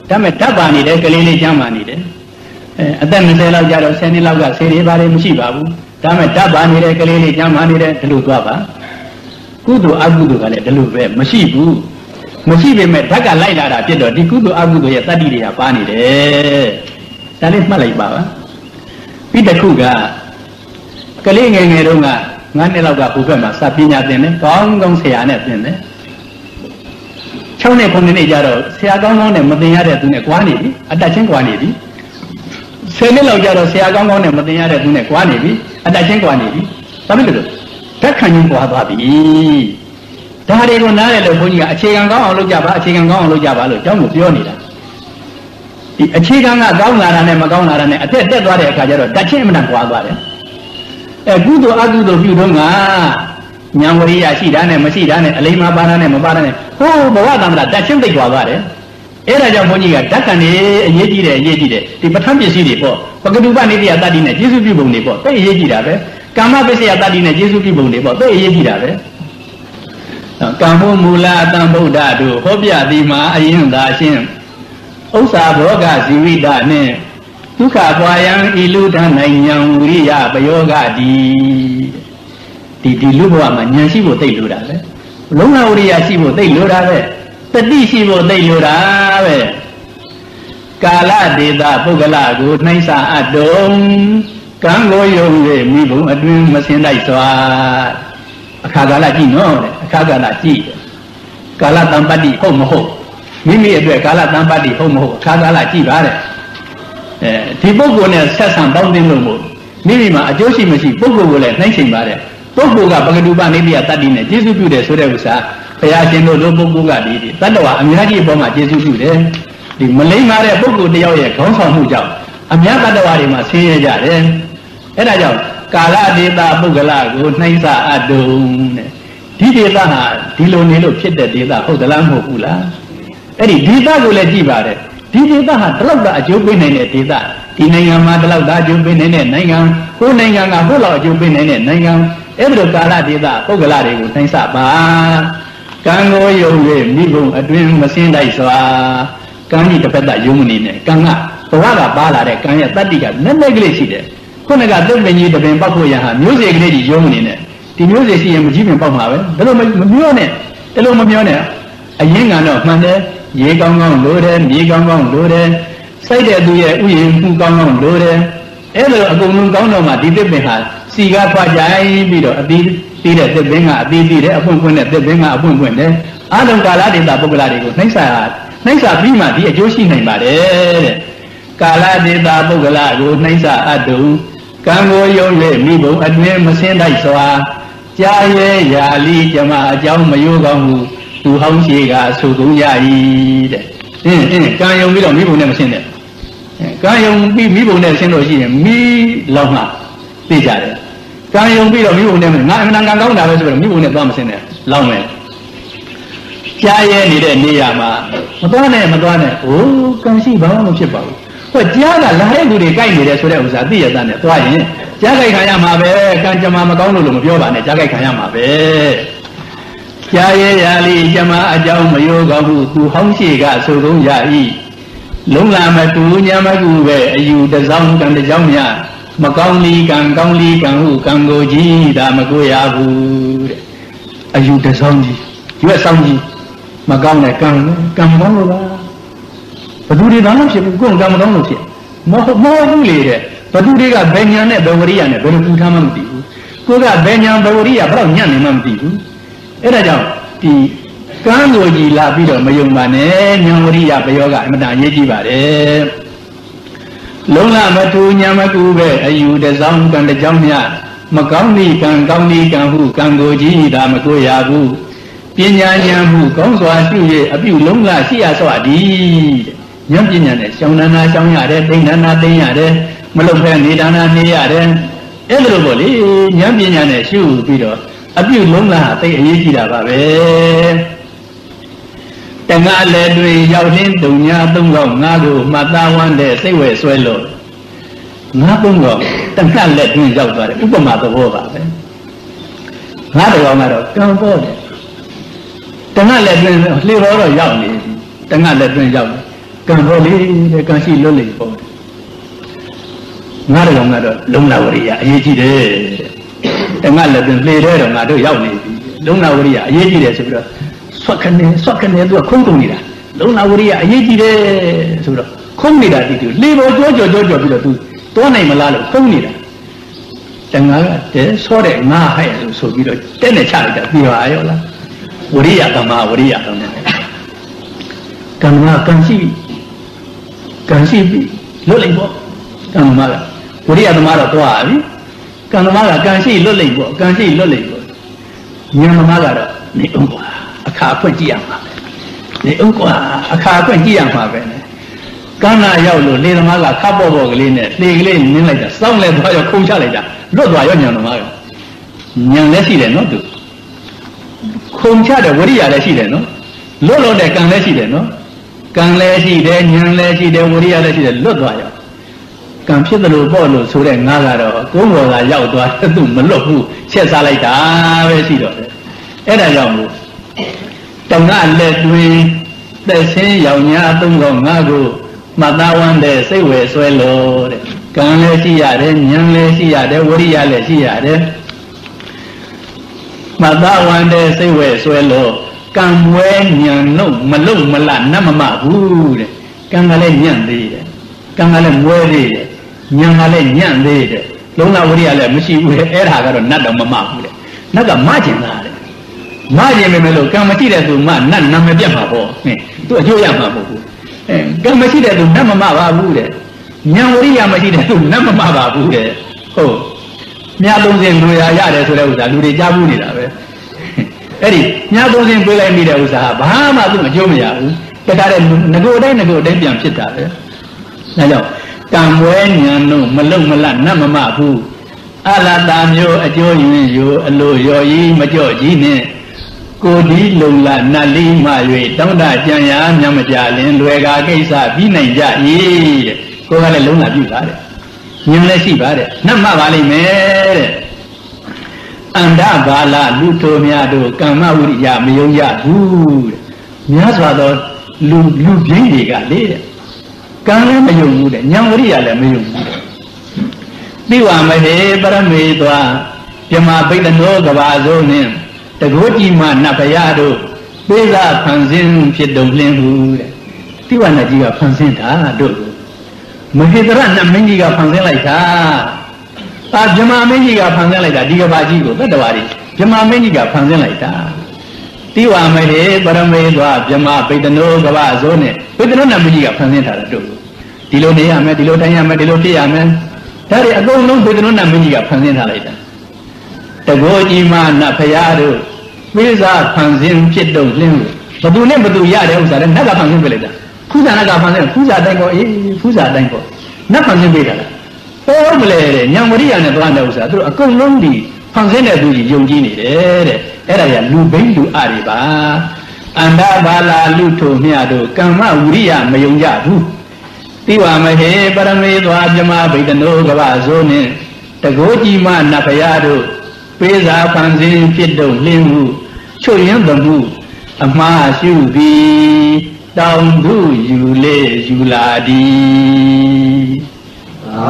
ဒါမဲ့ဓာတ်ပါနေတဲ့ကလေးလေးကျမ်းပါနေတယ်အဲအသက်နှစ်ဆယ်လောက်ကြာတော့ဆယ်နှစ်လောက်ကဆေးတွေဘာတွေမရှိပါဘူးဒါမဲ့ဓာတ်ပါနေတဲ့ကလေးလေးကျမ်းပါနေတယ်ဒီလိုသွားပါကုသိုလ်အကုသိုလ်ကလည်းဒီလိုပဲမရှိဘူးမရှိပေမဲ့ဓာတ်ကလိုက်လာတာဖြစ်တော့ဒီကုသိုလ်အကုသိုလ်ရဲ့တတ္တိတွေကပါနေတယ်ဒါလေးမှတ်လိုက်ပါပါပြီးတစ်ခုကကလေးငယ်ငယ်တုန်းကငါးနှစ်လောက်ကဘုဘက်မှာစာပညာသင်တယ်ကောင်းကောင်းဆရာနဲ့သင်တယ်၆နှစ်ခုနှစ်ကြာတော့ဆရာကောင်းကောင်းနဲ့မသင်ရတဲ့သူနဲ့ကွာနေပြီအတက်ချင်းကွာနေပြီဆယ်နှစ်လောက်ကြာတော့ဆရာကောင်းကောင်းနဲ့မသင်ရတဲ့သူနဲ့ကွာနေပြီအတက်ချင်းကွာနေပြီဘာဖြစ်လို့ဓာတ်ခံရင်ကွာသွားပြီဒါတွေကိုနားရလို့ဘုန်းကြီးကအခြေခံကောင်းအောင်လုပ်ကြပါအခြေခံကောင်းအောင်လုပ်ကြပါလို့ကျောင်းကိုပြောနေတာဒီအခြေခံကကောင်းလာတာနဲ့မကောင်းလာတာနဲ့အသက်တက်သွားတဲ့အခါကျတော့ဓာတ်ချင်းအမှန်တန်ကွာသွားတယ်အဲကုသိုလ်အကုသိုလ်ပြုတော့ကဉာဏ်ဝရိယရှိတာနဲ့မရှိတာနဲ့အလိမ္မာပါတာနဲ့မပါတာနဲ့ဟိုးဘဝတမ္မတာဓာတ်ချင်းသိကွာသွားတယ်အဲ့ဒါကြောင့်ဘုန်းကြီးကဓာတ်ခံနေအရေးကြီးတယ်အရေးကြီးတယ်ဒီပဋ္ဌာန်းပစ္စည်းတွေပေါ့ပကတုပနိတ္တယတတ္တိနဲ့ကျေစုပြုပုံတွေပေါ့သိအရေးကြီးတာပဲကာမပစ္စယတတ္တိနဲ့ကျေစုပြုပုံတွေပေါ့သိအရေးကြီးတာပဲကံဟုမူလအတံဗုဒ္ဓတို့ဟောပြသည်မှာအရင်သာရှင်းဥစ္စာဘောဂဇီဝိတနဲ့ဒုက္ခပွာယံဤလူထနိုင်ဉာဏ်ဝိရိယပယောဂတိဒီဒီလူဘဝမှာဉာဏ်ရှိဖို့သိလို့တာပဲလုံးဝဝိရိယရှိဖို့သိလို့တာပဲတတိရှိဖို့သိလို့တာပဲကာလဒေတာပုဂ္ဂလကိုနှိုင်းစာအပ်တုံကံကိုယုံ၍မိဘုံအတွင်မစင်လိုက်စွာအခါကာလကြည့်နော်တဲ့အခါကာလကြည့်ကာလတံပတ္တိဟုတ်မဟုတ်မိမိအတွက်ကာလတံပတ္တိဟုတ်မဟုတ်အခါကာလကြည့်ပါတဲ့အဲဒီပုဂ္ဂိုလ်နဲ့ဆက်ဆံပေါင်းသိလို့မို့မိမိမှာအကျိုးရှိမရှိပုဂ္ဂိုလ်ကိုလည်းနှိုင်းချိန်ပါတဲ့ပုဂ္ဂိုလ်ကပကတုပနိတ္တယတတ္တိနဲ့ကျေစုပြုတယ်ဆိုတဲ့ဥစ္စာဘုရားရှင်တို့လိုပုဂ္ဂိုလ်ကဒီတတ္တဝါအများကြီးအပေါ်မှာကျေစုပြုတယ်ဒီမလိမ္မာတဲ့ပုဂ္ဂိုလ်တယောက်ရဲ့ခေါင်းဆောင်မှုကြောင့်အများတတ္တဝါတွေမှာဆင်းရဲကြတယ်အဲ့ဒါကြောင့်ကာလဒေတာပုဂ္ဂလကိုနှိုင်းစာအပ်တုံတဲ့ဒီဒေတာဟာဒီလိုနေလို့ဖြစ်တဲ့ဒေတာဟုတ်သလားမဟုတ်ဘူးလားအဲ့ဒီဒေတာကိုလည်းကြည့်ပါတယ်ဒီဒေတာဟာဒီလောက်သာအကျိုးပေးနိုင်တဲ့ဒေတာဒီနိုင်ငံမှာဒီလောက်သာအကျိုးပေးနိုင်တဲ့နိုင်ငံကိုယ်နိုင်ငံကကိုယ်လောက်အကျိုးပေးနိုင်တဲ့နိုင်ငံအဲ့ဒီလိုကာလဒေတာပုဂ္ဂလတွေကိုနှိုင်းစာပါကံကိုယုံ၍မိဘုံအတွင်မစင်းလိုက်စွာကံကြီးတစ်ဖက်သက်ယုံမနေနဲ့ကံကဘဝကပါလာတဲ့ကံရဲ့တတ္တိကနည်းနည်းကလေးရှိတယ်ခုနကသုတ်ပင်ကြီးတပင်ပောက်ဖို့ရဟာမျိုးစေ့ကလေးကြီးယုံမနေနဲ့ဒီမျိုးစေ့ရှိရင်မကြီးပင်ပောက်မှာပဲဒါလို့မမျောနဲ့ဒါလို့မမျောနဲ့အရင်ကတော့မှန်တယ်ရေကောင်းကောင်းလိုတယ်မြေကောင်းကောင်းလိုတယ်စိုက်တဲ့သူရဲ့ဥယျာဉ်မှုကောင်းကောင်းလိုတယ်အဲ့လိုအကုန်လုံးကောင်းတော့မှဒီသစ်ပင်ဟာစီကားဖွာကြိုင်ပြီးတော့အသီးသီးတဲ့သစ်ပင်ကအသီးသီးတယ်အပွင့်ပွင့်တဲ့သစ်ပင်ကအပွင့်ပွင့်တယ်အာလုံကာလဒေတာပုဂ္ဂလတွေကိုနှိမ့်စာနှိမ့်စာပြီးမှဒီအကျိုးရှိနိုင်ပါတယ်တဲ့ကာလဒေတာပုဂ္ဂလကိုနှိမ့်စာအပ်တုံကံကိုယုံ၍မိဘုံအတွင်မစင်းတိုက်စွာကြာရဲရာလီကျမအကြောင်းမယိုးကောင်းမှုသူဟောင်းရှိကဆိုကုန်ရ၏တဲ့အင်းအင်းကံယုံပြီးတော့မိဘုံနဲ့မစင်းနဲ့ကံယုံပြီးမိဘုံနဲ့ဆင်းလို့ရှိရင်မိလောက်မှသိကြတယ်ကံယုံပြီးတော့မိဘုံနဲ့ငါအမှန်တန်ကံကောင်းတာပဲဆိုတော့မိဘုံနဲ့သွားမစင်းနဲ့လောက်မယ်ကြာရဲနေတဲ့နေရာမှာမသွားနဲ့မသွားနဲ့ဟိုးကံရှိဘာမှမဖြစ်ပါဘူးဟိုကြားကလာတဲ့လူတွေကြိုက်နေတယ်ဆိုတဲ့ဥစ္စာသိရတဲ့နဲ့သွားရင်ကြားကြိုက်ခံရမှာပဲကံကြမ္မာမကောင်းလို့လို့မပြောပါနဲ့ကြားကြိုက်ခံရမှာပဲကြားရဲရာလီကြမ္မာအကြောင်းမယိုးကောင်းမှုသူဟောင်းရှိကဆိုကုန်ရ၏လုံးလာမတူညာမကူပဲအယူတစောင်းကံတကြောင်းများမကောင်းလီကံကောင်းလီကံဟုကံကိုကြီးဒါမကိုရဘူးတဲ့အယူတစောင်းကြီးရွက်ဆောင်ကြီးမကောင်းတဲ့ကံကံကောင်းလို့လားဘသူတွေဘာလို့ဖြစ်ဘူးကိုယ်ကံမကောင်းလို့ဖြစ်မဟုတ်မဟုတ်ဘူးလေတဲ့ဘသူတွေကဘယ်ညာနဲ့ဘယ်ဝရိယနဲ့ဘယ်လိုပူထားမှမသိဘူးကိုကဘယ်ညာဘယ်ဝရိယဘယ်တော့ညံ့နေမှမသိဘူးအဲ့ဒါကြောင့်ဒီကံကိုကြီးလာပြီးတော့မယုံပါနဲ့ဉာဏ်ဝရိယပယောကအမှန်တန်အရေးကြီးပါတယ်လုံးလမထူညာမကူပဲအယူတစောင်းကံတကြောင်းများမကောင်းသည့်ကံကောင်းသည့်ကံဟုကံကိုကြီးဒါမကိုရဘူးပညာဉာဏ်မှုကောင်းစွာရှိ၍အပြုလုံးလရှိရစွာသည်ဉာဏ်ပညာနဲ့ရှောင်းနာနာရှောင်းရတယ်သိနာနာသိရတယ်မလုံဖဲနေတာနာနေရတယ်အဲ့လိုပေါ့လေဉာဏ်ပညာနဲ့ရှုပြီးတော့အပြုလုံးလသိအရေးကြီးတာပါပဲတငါလည်းတွင်ရောက်ရင်းတုံညာသုံးကောင်းငါကိုမှတ်သားဝမ်းတဲ့စိတ်ဝဲဆွဲလို့ငါသုံးကောင်းတငါလည်းတွင်ရောက်သွားတယ်ဥပမာသဘောပါပဲငါတော်ကတော့ကံပေါ်တယ်တငါလည်းတွင်လှေပေါ်တော့ရောက်နေပြီတငါလည်းတွင်ရောက်တယ်干活哩，干些落来包。俺这个俺这龙老里呀，也记得，俺那边来来的俺都要呢，龙老里呀，也记得是不是？说看呢，说看呢，都空空的啦。龙老里呀，也记得是不是？空的啦，这就里边做做做做不了都多年没拉了，空的啦。等俺这说的俺还是说比较真的差一点，比话有了。我的呀，干嘛？我的呀，干嘛？干嘛？干些。干些落来包，干嘛个？我的呀，他妈的多啊！干嘛个？干些落来包，干些落来包。你他妈个，你用过啊？卡困这样嘛？你用过啊？卡困这样嘛呗呢？干那要路，你他妈个卡包包个哩呢？你个哩你来着，上来多要空下来着，落多要娘他妈个，娘来是的喏都，空下的我的呀来是的喏，落落的干来是的喏。干来是的，娘来是的，我的也来是的，落多少？干皮子路、包路出来，俺个了，公我个要多，都没落户，切啥来打呗是的，哎那要么，等俺来对，在先要伢东个俺个，马大湾的谁会衰落的？干来是呀的，娘来是呀的，我的也来是呀的，马大湾的谁会衰落？干为娘弄没弄没烂那么马虎的，干个来娘的的，干个来摸的的，娘个来娘的的，龙老屋里来没事，屋里挨他个都那都没马虎的，那个马进来的，马进没没路，干没起来都马那那么变马虎，哎，多就样马虎，哎，干没起来都那么马马虎的，娘屋里也没起来都那么马马虎的，哦，伢东西路呀呀的出来，我啥路里家屋里了呗。哎，伢东西回来没得有啥，爸妈都没教没呀？这家的那个代那个代变ဖြစ်တာ呗。那叫干为娘弄没弄没烂那么马虎，阿拉大မျိုးအကျိုးရင်ယူအလိုရော်ကြီးမကြော့ကြီးနဲ့ကိုဒီလုံလာနတ်လေးမှ၍တောင်းတကြံရမြမကြလင်လွယ်ကာကိစ္စပြီးနိုင်ကြ၏တဲ့ကိုကလည်းလုံးလာပြီပါတဲ့ညင်လည်းရှိပါတဲ့နှက်မှပါလိမ့်မယ်တဲ့အန္တဘာလလူထိုများတို့ကမ္မဝိရိယမယုံကြဘူးတဲ့များစွာသောလူလူပြင်းတွေကလေတဲ့ကံလည်းမယုံဘူးတဲ့ဉာဏ်ဝိရိယလည်းမယုံဘူးတဲ့သိဝမဟေပရမေသွားပြမဘိတနောကဘာဇုံနှင့်တကောကြည်မနတ်ဖရာတို့ပိဇာဖန်ဆင်းဖြစ်တုံလင်းဟုတဲ့သိဝနတ်ကြီးကဖန်ဆင်းတာတို့မဟေတရနတ်မင်းကြီးကဖန်ဆင်းလိုက်တာအာဗြဟ္မာမင်းကြီးကဖန်ဆင်းလိုက်တာဒီကဘာကြီးကိုသတ္တဝါတွေဗြဟ္မာမင်းကြီးကဖန်ဆင်းလိုက်တာတိဝမဟေပရမေသွားဗြဟ္မာဘိတနောကဘာဇုံနဲ့ဘိတနောနတ်မင်းကြီးကဖန်ဆင်းထားတာတို့ဒီလိုနေရမယ်ဒီလိုတိုင်းရမယ်ဒီလိုဖြစ်ရမယ်ဒါတွေအကုန်လုံးဘိတနောနတ်မင်းကြီးကဖန်ဆင်းထားလိုက်တာတကောကြီးမနတ်ဖရာတို့ပိဇာဖန်ဆင်းဖြစ်တုံလင်းဘသူနဲ့ဘသူရတဲ့ဥစ္စာတွေနတ်ကဖန်ဆင်းပေးလိုက်တာဖူးဇာနတ်ကဖန်ဆင်းဖူးဇာတိုင်းကောအေးဖူးဇာတိုင်းကောနတ်ဖန်ဆင်းပေးတာလားဟုတ်မလဲတဲ့ဉာဏ်ဝရိယနဲ့သွားတဲ့ဥစ္စာသူတို့အကုန်လုံးဒီဖန်ဆင်းတဲ့သူကြီးယုံကြည်နေတယ်တဲ့အဲ့ဒါကလူဘိန်းလူအတွေပါအန္တဘာလာလူထိုမြတ်တို့ကမ္မဝရိယမယုံကြဘူးတိဝမဟေပရမေသွားဗြဟ္မာဘိတနောကဘာဇုံနှင့်တကောကြီးမနတ်ဖရာတို့ပိဇာဖန်ဆင်းဖြစ်တုံလင်းမှုချွတ်ရင်းသမှုအမှားရှုပြီးတောင်သူယူလေယူလာသည်သာ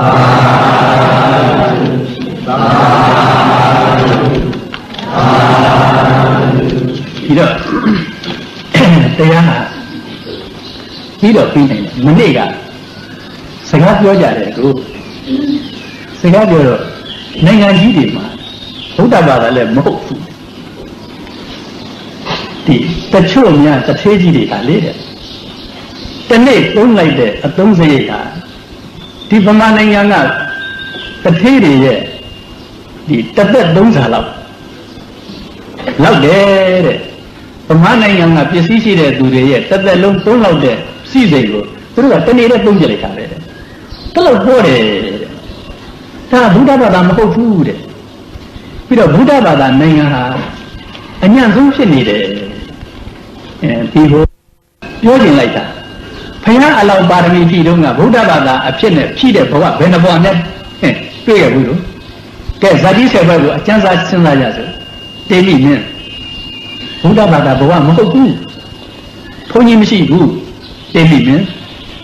သာဒီတော့တရားဟာဒီတော့ပြီးနေတယ်မနေ့ကစကားပြောကြတယ်ကိုစကားပြောတော့နိုင်ငံကြီးတွေမှာဘုဒ္ဓဘာသာလည်းမဟုတ်ဘူးဒီတချို့များတစ်သေးကြီးတွေကလေတဲ့တနေ့သုံးလိုက်တဲ့အသုံးစရိတ်ဟာဒီဗမာနိုင်ငံကတစ်သေးတွေရဲ့ဒီတစ်သက်သုံးစာလောက်လောက်တယ်တဲ့ဗမာနိုင်ငံကပစ္စည်းရှိတဲ့သူတွေရဲ့တစ်သက်လုံးသုံးလောက်တဲ့စီစိတ်ကိုသူတို့ကတနေ့တည်းသုံးကြလိုက်တာပဲတဲ့တလောက်ပေါ်တယ်တဲ့ဒါဘုဒ္ဓဘာသာမဟုတ်ဘူးတဲ့ပြီးတော့ဘုဒ္ဓဘာသာနိုင်ငံဟာအညံ့ဆုံးဖြစ်နေတယ်အဲဒီကိုပြောကျင်လိုက်တာဘုရားအလောင်းပါရမီဖြည့်တော့ကဗုဒ္ဓဘာသာအဖြစ်နဲ့ဖြည့်တဲ့ဘဝဘယ်နှဘဝနဲ့တွေ့ရဘူးလို့ကဲဇာတိဆယ်ဘက်ကိုအကျဉ်းစားစဉ်းစားကြစို့တေမိမင်းဗုဒ္ဓဘာသာဘဝမဟုတ်ဘူးဘုန်းကြီးမရှိဘူးတေမိမင်း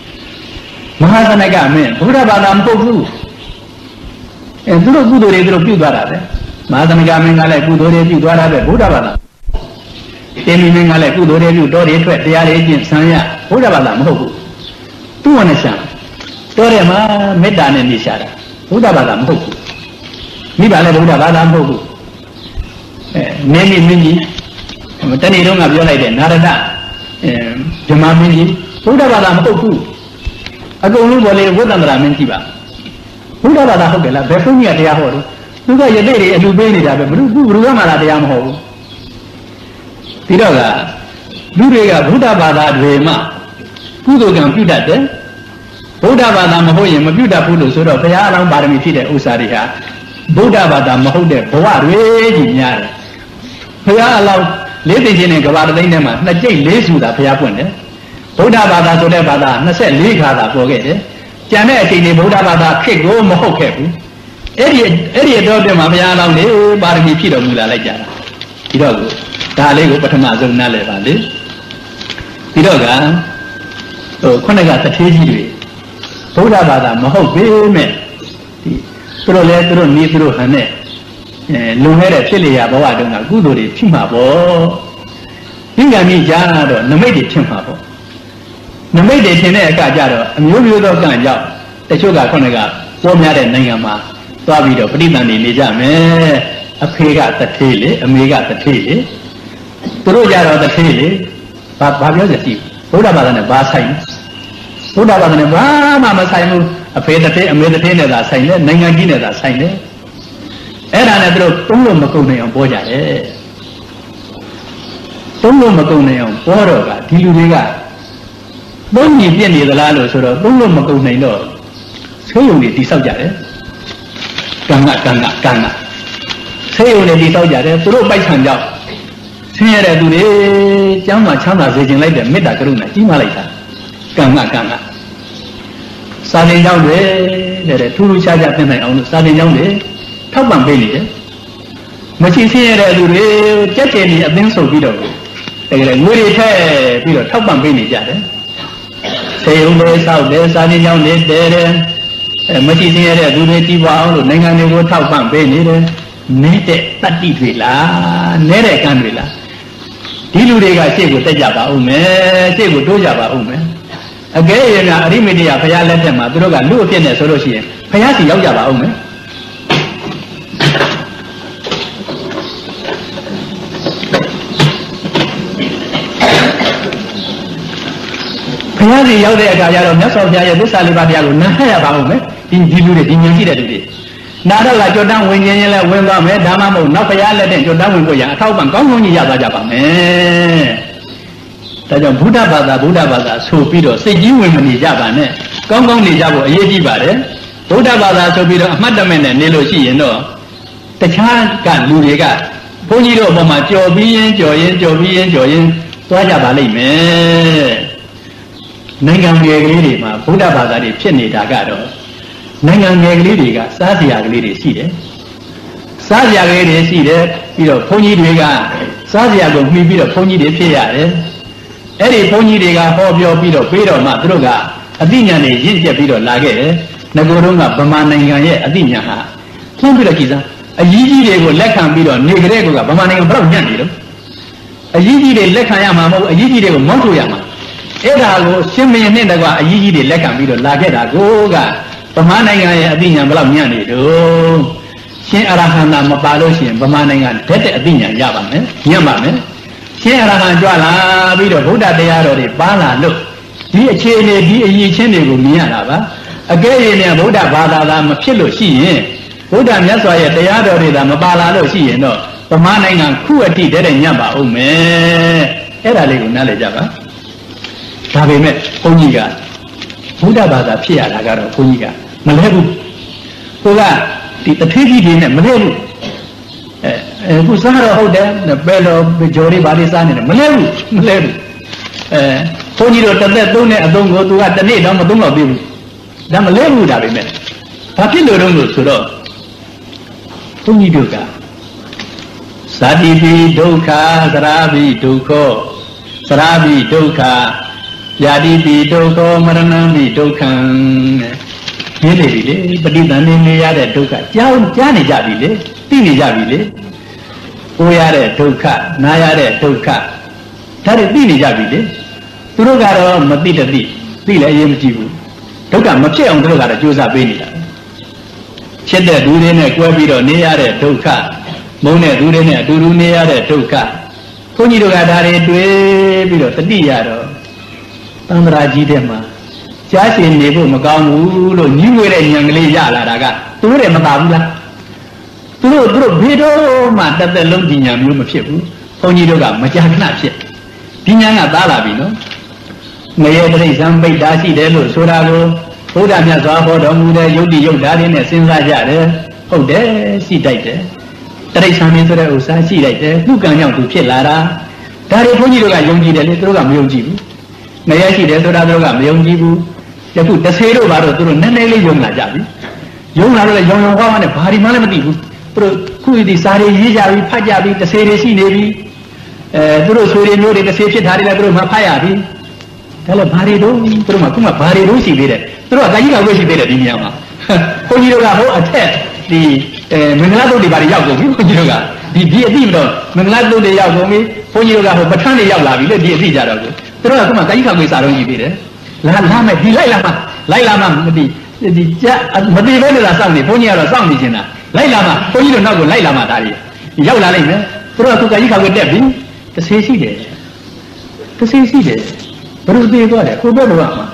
Mahasanaga men, Buddha Badam Poku. And through Buddha, through Pudara. Mahasanaga men, I like Buddha, Pudara, Buddha Badam. Temi men, I like Buddha, Dori, they are agents, Sanya, Buddha Badam Poku. Two on a sham. Torema, Medan and Nishara, Buddha Badam Poku. Nibala Buddha Badam Poku. Name Minji, Tani don't have your idea, Narada, Jama Minji, Buddha Badam Poku. I go only what I'm Ramentiba. Who got a hogela, Befumi at the Ahoro? You got your lady and you bring it up, Rugama at the Amho. Tiroga, Duriga, Buddha Bada, Rema, Pudo can do that then. Buddha Bada Mahoyam, Buddha Pudo, sort of Payala, Baramiti, Usariha, Buddha Bada Mahode, Poa, Raging Yar. Payala, ladies in a Gavada, not Jay Lesu, the Payapone. Buddha Bada to the Bada, Nasa Ligada, forget it. Janet in the Buddha Bada, kick go Mohoke. Eddie told them, Mayana, Barbi Pito Mula Laja. Pidogo, Dalego, Patamazo Nalevandi. Pidoga, Konaga, the Tiji. Buddha Bada, Maho, men. Proletro, Nitro, Hane. Lumere, Chilia, Boadona, Guduri, Timabo. Ingami Jana, no made it Timabo. No made it in a Kajaro, and you will go down job. The sugar Konaga, four yard and Nangama, Tavido, Pridani, Nijame, a pig at the tail, a meg at the tail. Turujaro the tail, but Babiosi, Buddha and a Basai. Buddha and a Brahma Saimu, a pay a meditator that sign, Nangagina that sign. And another Tumbo Makone on Boja. Tumbo Makone on Boroga, Tiluga. Don't you get the Lalo, so don't Makone no. Say only the subject. Ganga, Ganga, Ganga. Say only the subject, throw by Sanja. Say that to the Jama Chama saying like the Metakaruna, Himalaya. Ganga, Ganga. Starting down there, there are two charges on starting down there. Top one belly. Machine here, just any of them so below. They are very fair, below top one belly. Say, always out there, starting down there, machine here, do they keep out, Nangani go top one belly, Nete, Tati Villa, Nere Canvilla. Dilurega say with the Java Ume, say with Dojava Ume. Again, a remedia, Paya let them, Droga, look in a solution. Payasi Java Ume. Payasi Yode Gayaro, Nasoja, this Alibaba, Nahaya Baume, in Dibu, in Yaki. Nada like your down when Yella went down, Damamo, Napaya let them go down with Goya, Tauban, Gong Yaba Java. That Buddha Bada, Buddha Bada, so Pido, say you women in Java, Gong Gong Nijabo, Yeti Bade, Buddha Bada, so Pido, Madaman and Nelosi, you know. The child can do the guy. Ponido, Mama, Joby, Joy, Joby, Joy, Twajabali, man. Nangam Yaglima, Buddha Bada, Penny Dagado. Nangam Yagliga, Sasia Lady, see it. Sasia Lady, see it, you know, Pony Diga, Sasia go, maybe the Pony de Pia. Eddie Pony Diga, Hobio, Pido, Pido, Madruga, Adina, Jinja Pido, Lage, Nagorunga, Bamana, Adina. Kiza. A Yiji they will let him be on Negrego, Bamana, Brown Yandido. A Yiji they let Hayama, a Yiji they will Montuyama. Edago, Shimmy and Nendaga, a Yiji they let him be on Lageda, Goga, Bamana, Adina, Brown Yandido. Shin Arahana, Mapaloshi, Bamana, and Tete Adina, Yaman, Yaman. Shin Arahan Jala, Vido, Buddha, they are already Bala, look. Be a chain, be a ye chain, Mianava. Again, Buddha, Bada, Mapillo, she, Buddha, that's why they are already the Mabala, she, you know. The man and cruelty, dead and Yamba, oh man. Era Lego Nalejava. Have met Poniga. Buddha Bada, Pia, Lagaro, Poniga. Malebu. Puga, the Tiki din and Malebu. Pusara hold them, the bell of the Jori Badisan and Malebu, Malebu. Ponido, that don't go to at the name of the Dumbo. Dama Lebu, that we met. Papilo Rungo Suro. Puniduka Sadivi Doka, Sarabi Doko, Sarabi Doka, ယာတိပိဒုက္ခမရဏံပိဒုက္ခံရင်းနေပြီလေပဋိသန္ဓေနေရတဲ့ဒုက္ခကြောင်းကြားနေကြပြီလေသိနေကြပြီလေကိုရတဲ့ဒုက္ခနာရတဲ့ဒုက္ခဒါတွေသိနေကြပြီလေသူတို့ကတော့မသိတသိသိလည်းအရေးမကြည့်ဘူးဒုက္ခမဖြစ်အောင်သူတို့ကတော့ကြိုးစားပေးနေတာဖြစ်တဲ့သူတွေနဲ့ကွဲပြီးတော့နေရတဲ့ဒုက္ခမုန်းတဲ့သူတွေနဲ့အတူတူနေရတဲ့ဒုက္ခဘုန်းကြီးတို့ကဒါတွေတွေ့ပြီးတော့တတိရတော့သံဃာကြီးတဲ့မှာကြားရှင်နေဖို့မကောင်းဘူးလို့ညှို့ဝဲတဲ့ဉာဏ်ကလေးရလာတာကသူတို့လည်းမသာဘူးလားသူတို့သူတို့ဘယ်တော့မှတသက်လုံးဒီဉာဏ်မျိုးမဖြစ်ဘူးဘုန်းကြီးတို့ကမကြာခဏဖြစ်ဒီဉာဏ်ကသားလာပြီနော်ငရဲတိရစ္ဆာန်ပိဋ္ဌာရှိတယ်လို့ဆိုတာကိုဘုရားမြတ်စွာဘုရားဟောတော်မူတဲ့ယုတ်တိယုတ်ဓာတ်တွေနဲ့စဉ်းစားကြတယ်ဟုတ်တယ်ရှိတိုက်တယ်တိရစ္ဆာန်မျိုးဆိုတဲ့ဥစ္စာရှိလိုက်တယ်သူကံကြောင့်သူဖြစ်လာတာဒါတွေဘုန်းကြီးတို့ကယုံကြည်တယ်လေသူတို့ကမယုံကြည်ဘူးငရဲရှိတယ်ဆိုတာသူတို့ကမယုံကြည်ဘူးယခုတစ်ဆေတို့ဘာလို့သူတို့နည်းနည်းလေးယုံလာကြပြီယုံလာတော့လေယုံယုံဟောမှနဲ့ဘာဒီမှလည်းမသိဘူးသူတို့ခုဒီစာတွေရေးကြပြီဖတ်ကြပြီတစ်ဆေတွေရှိနေပြီအဲသူတို့ဆွေတွေမျိုးတွေတစ်ဆေဖြစ်တာတွေလည်းသူတို့မှဖတ်ရပြီဒါလည်းဘာတွေတော့သူတို့မှခုမှဘာတွေတော့ရှိသေးတယ်သူတို့ကကာကြီးကဝိရှိသေးတယ်ဒီနေရာမှာဘုန်းကြီးတို့ကဟိုအထက်ဒီအဲမင်္ဂလာတုတ်တွေဘာတွေရောက်ကုန်ပြီဘုန်းကြီးတို့ကဒီဒီအတိမတော့မင်္ဂလာတုတ်တွေရောက်ကုန်ပြီဘုန်းကြီးတို့ကဟိုပဋ္ဌာန်းတွေရောက်လာပြီလေဒီအတိကြတော့ကိုသူတို့ကခုမှကာကြီးကဝိစာတော့ရှိသေးတယ်လာလာမယ်ဒီလိုက်လာမှလိုက်လာမှမသိဒီကြမသိဘဲနဲ့လာစောင့်နေဘုန်းကြီးကတော့စောင့်နေခြင်းတာလိုက်လာမှဘုန်းကြီးတို့နောက်ကိုလိုက်လာမှဒါတွေရောက်လာလိမ့်မယ်သူတို့ကသူကာကြီးကဝိတက်ပြီတစ်ဆေးရှိတယ်တစ်ဆေးရှိတယ်ဘယ်လိုသိသွားလဲကိုဘက်တော့မှာ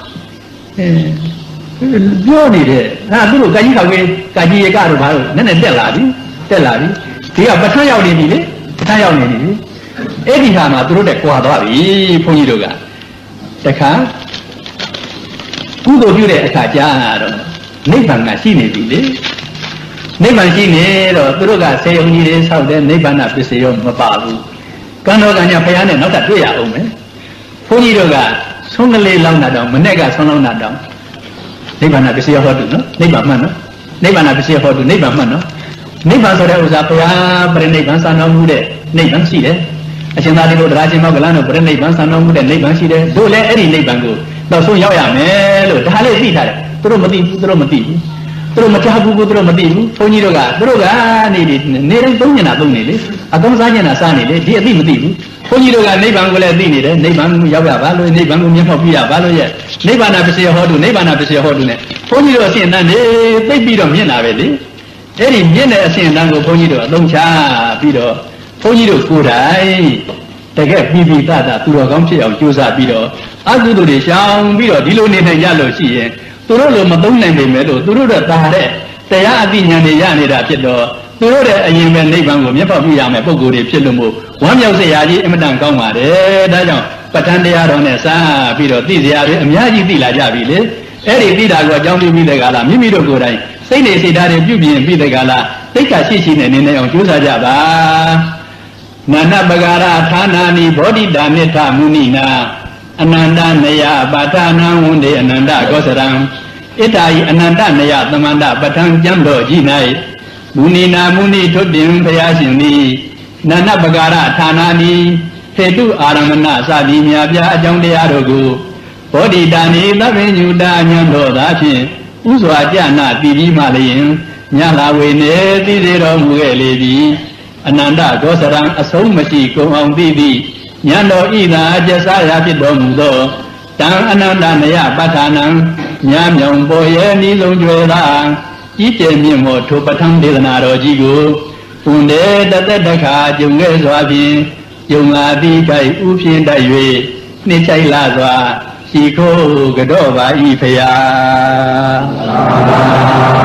အဲပြောနေတယ်ဟာသူတို့ကာကြီးကဝိကာကြီးရကတော့ဘာလို့နည်းနည်းတက်လာပြီတက်လာပြီဒီကပဋ္ဌာန်းရောက်နေပြီလေပဋ္ဌာန်းရောက်နေပြီအဲ့ဒီဟာမှာသူတို့တက်ကွာသွားပြီဘုန်းကြီးတို့ကတခါကုသိုလ်ပြုတဲ့အခါကျတော့နိဗ္ဗာန်ကရှိနေပြီလေနိဗ္ဗာန်ရှိနေတော့သူတို့ကဆေယုံကြီးတွေဆောက်တဲ့နိဗ္ဗာန်ပစ္စည်းရောမပါဘူးကံတော်ကညာဘုရားနဲ့နောက်ထပ်တွေ့ရအောင်မယ်ဘုန်းကြီးတို့ကဆုံးကလေးလောင်းတာတော့မနဲ့ကဆုံးလောင်းတာတော့နိဗ္ဗာန်ပစ္စည်းဟောတုနော်နိဗ္ဗာန်မှန်နော်နိဗ္ဗာန်ပစ္စည်းဟောတုနိဗ္ဗာန်မှန်နော်နိဗ္ဗာန်ဆိုတဲ့ဥစ္စာဘုရားပြိဋိဘံစာတော်မူတဲ့နိဗ္ဗာန်ရှိတယ်အရှင်သာတိဘုရားရှင်မောကလန်တို့ပြိဋိဘံစာတော်မူတဲ့နိဗ္ဗာန်ရှိတယ်တို့လည်းအဲ့ဒီနိဗ္ဗာန်ကိုတော့ဆုံးရောက်ရမယ်လို့ဒါလေးသိထားတယ်သူတို့မသိဘူးသူတို့မသိဘူးသူတို့မကြားဘူးသူတို့မသိဘူးဘုန်းကြီးတို့ကသူတို့ကနေနေနေတိုင်းသုံးညနာသုံးနေလေအသုံးစားညနာစားနေလေဒီအသိမသိဘူးဘုန်းကြီးတို့ကနိဗ္ဗာန်ကိုလည်းသိနေတယ်နိဗ္ဗာန်ကိုရောက်ရပါလို့နိဗ္ဗာန်ကိုမျက်မှောက်ပြရပါလို့ရဲ့နိဗ္ဗာန်ပစ္စည်းဟောတုနိဗ္ဗာန်ပစ္စည်းဟောတု ਨੇ ဘုန်းကြီးတို့အစဉ်တန်းနေသိပြီးတော့မြင်လာပဲလေအဲ့ဒီမြင်တဲ့အစဉ်တန်းကိုဘုန်းကြီးတို့အသုံးချပြီးတော့ဘုန်းကြီးတို့ကိုယ်တိုင်တကယ်ပြီးပြီးသားသားသူတော်ကောင်းဖြစ်အောင်ကြိုးစားပြီးတော့အကုသိုလ်တွေရှောင်ပြီးတော့ဒီလိုနေနိုင်ကြလို့ရှိရင်သူတို့လိုမသုံးနိုင်ပေမဲ့လို့သူတို့တဲ့တာတဲ့တရားအသိဉာဏ်တွေရနေတာဖြစ်တော့သူတို့တဲ့အရင်ပဲနိဗ္ဗာန်ကိုမျက်မှောက်ပြုရမယ်ပုံကိုယ်တွေဖြစ်လို့မို့ဝမ်းမြောက်စရာကြီးအမတန်ကောင်းပါတယ်ဒါကြောင့်ပဋ္ဌာန်းတရားတော်နဲ့စပြီးတော့သိစရာတွေအများကြီးသိလာကြပြီလေအဲ့ဒီသိတာကိုအကြောင်းပြုပြီးတဲ့ကလာမိမိတို့ကိုယ်တိုင်စိတ်နေစိတ်ဓာတ်တွေပြုပြင်ပြီးတဲ့ကလာသိက္ခာရှိရှိနဲ့နေနေအောင်ကြိုးစားကြပါနာနပဂါရဌာနာနိဘောဓိတာမေထမုနိနာအနန္တနယပါဌာနံဝန္တေအနန္တကောစရံဣတ္တာယအနန္တနယသမန္တပဋ္ဌံကျမ်းတော်ကြီး၌မုနိနာမုနိထွတ်တင်ဘုရားရှင်သည်နာနပဂါရဌာနာနိဟေတုအာရမဏစသည်များပြအကြောင်းတရားတို့ကိုဘောဓိတာနိသဗ္ဗညုတာဉာဏ်တော်သာဖြင့်ဥစွာကြနာတည်ပြီးမှလျင်ညလာဝေနေသိစေတော်မူခဲ့လေသည်အနန္တဂောစရံအဆုံးမရှိကုန်အောင်သိသည်ဉာဏ်တော်ဤသာကျဆရာဖြစ်တော်မူသောတံအနန္တနယပဋ္ဌာနံညာမြောင်ပေါ်ရဲ့ဤဆုံးကျွယ်သာဤကျယ်မြင့်မောထိုပဋ္ဌာန်းဒေသနာတော်ကြီးကိုပွန်တဲ့တသက်တခါကြုံခဲ့စွာဖြင့်ယုံလာသည့်ခိုက်ဥဖြင့်တိုက်၍နှိမ့်ချိုက်လာစွာရှိခိုးကြော့ပါဤဖရာ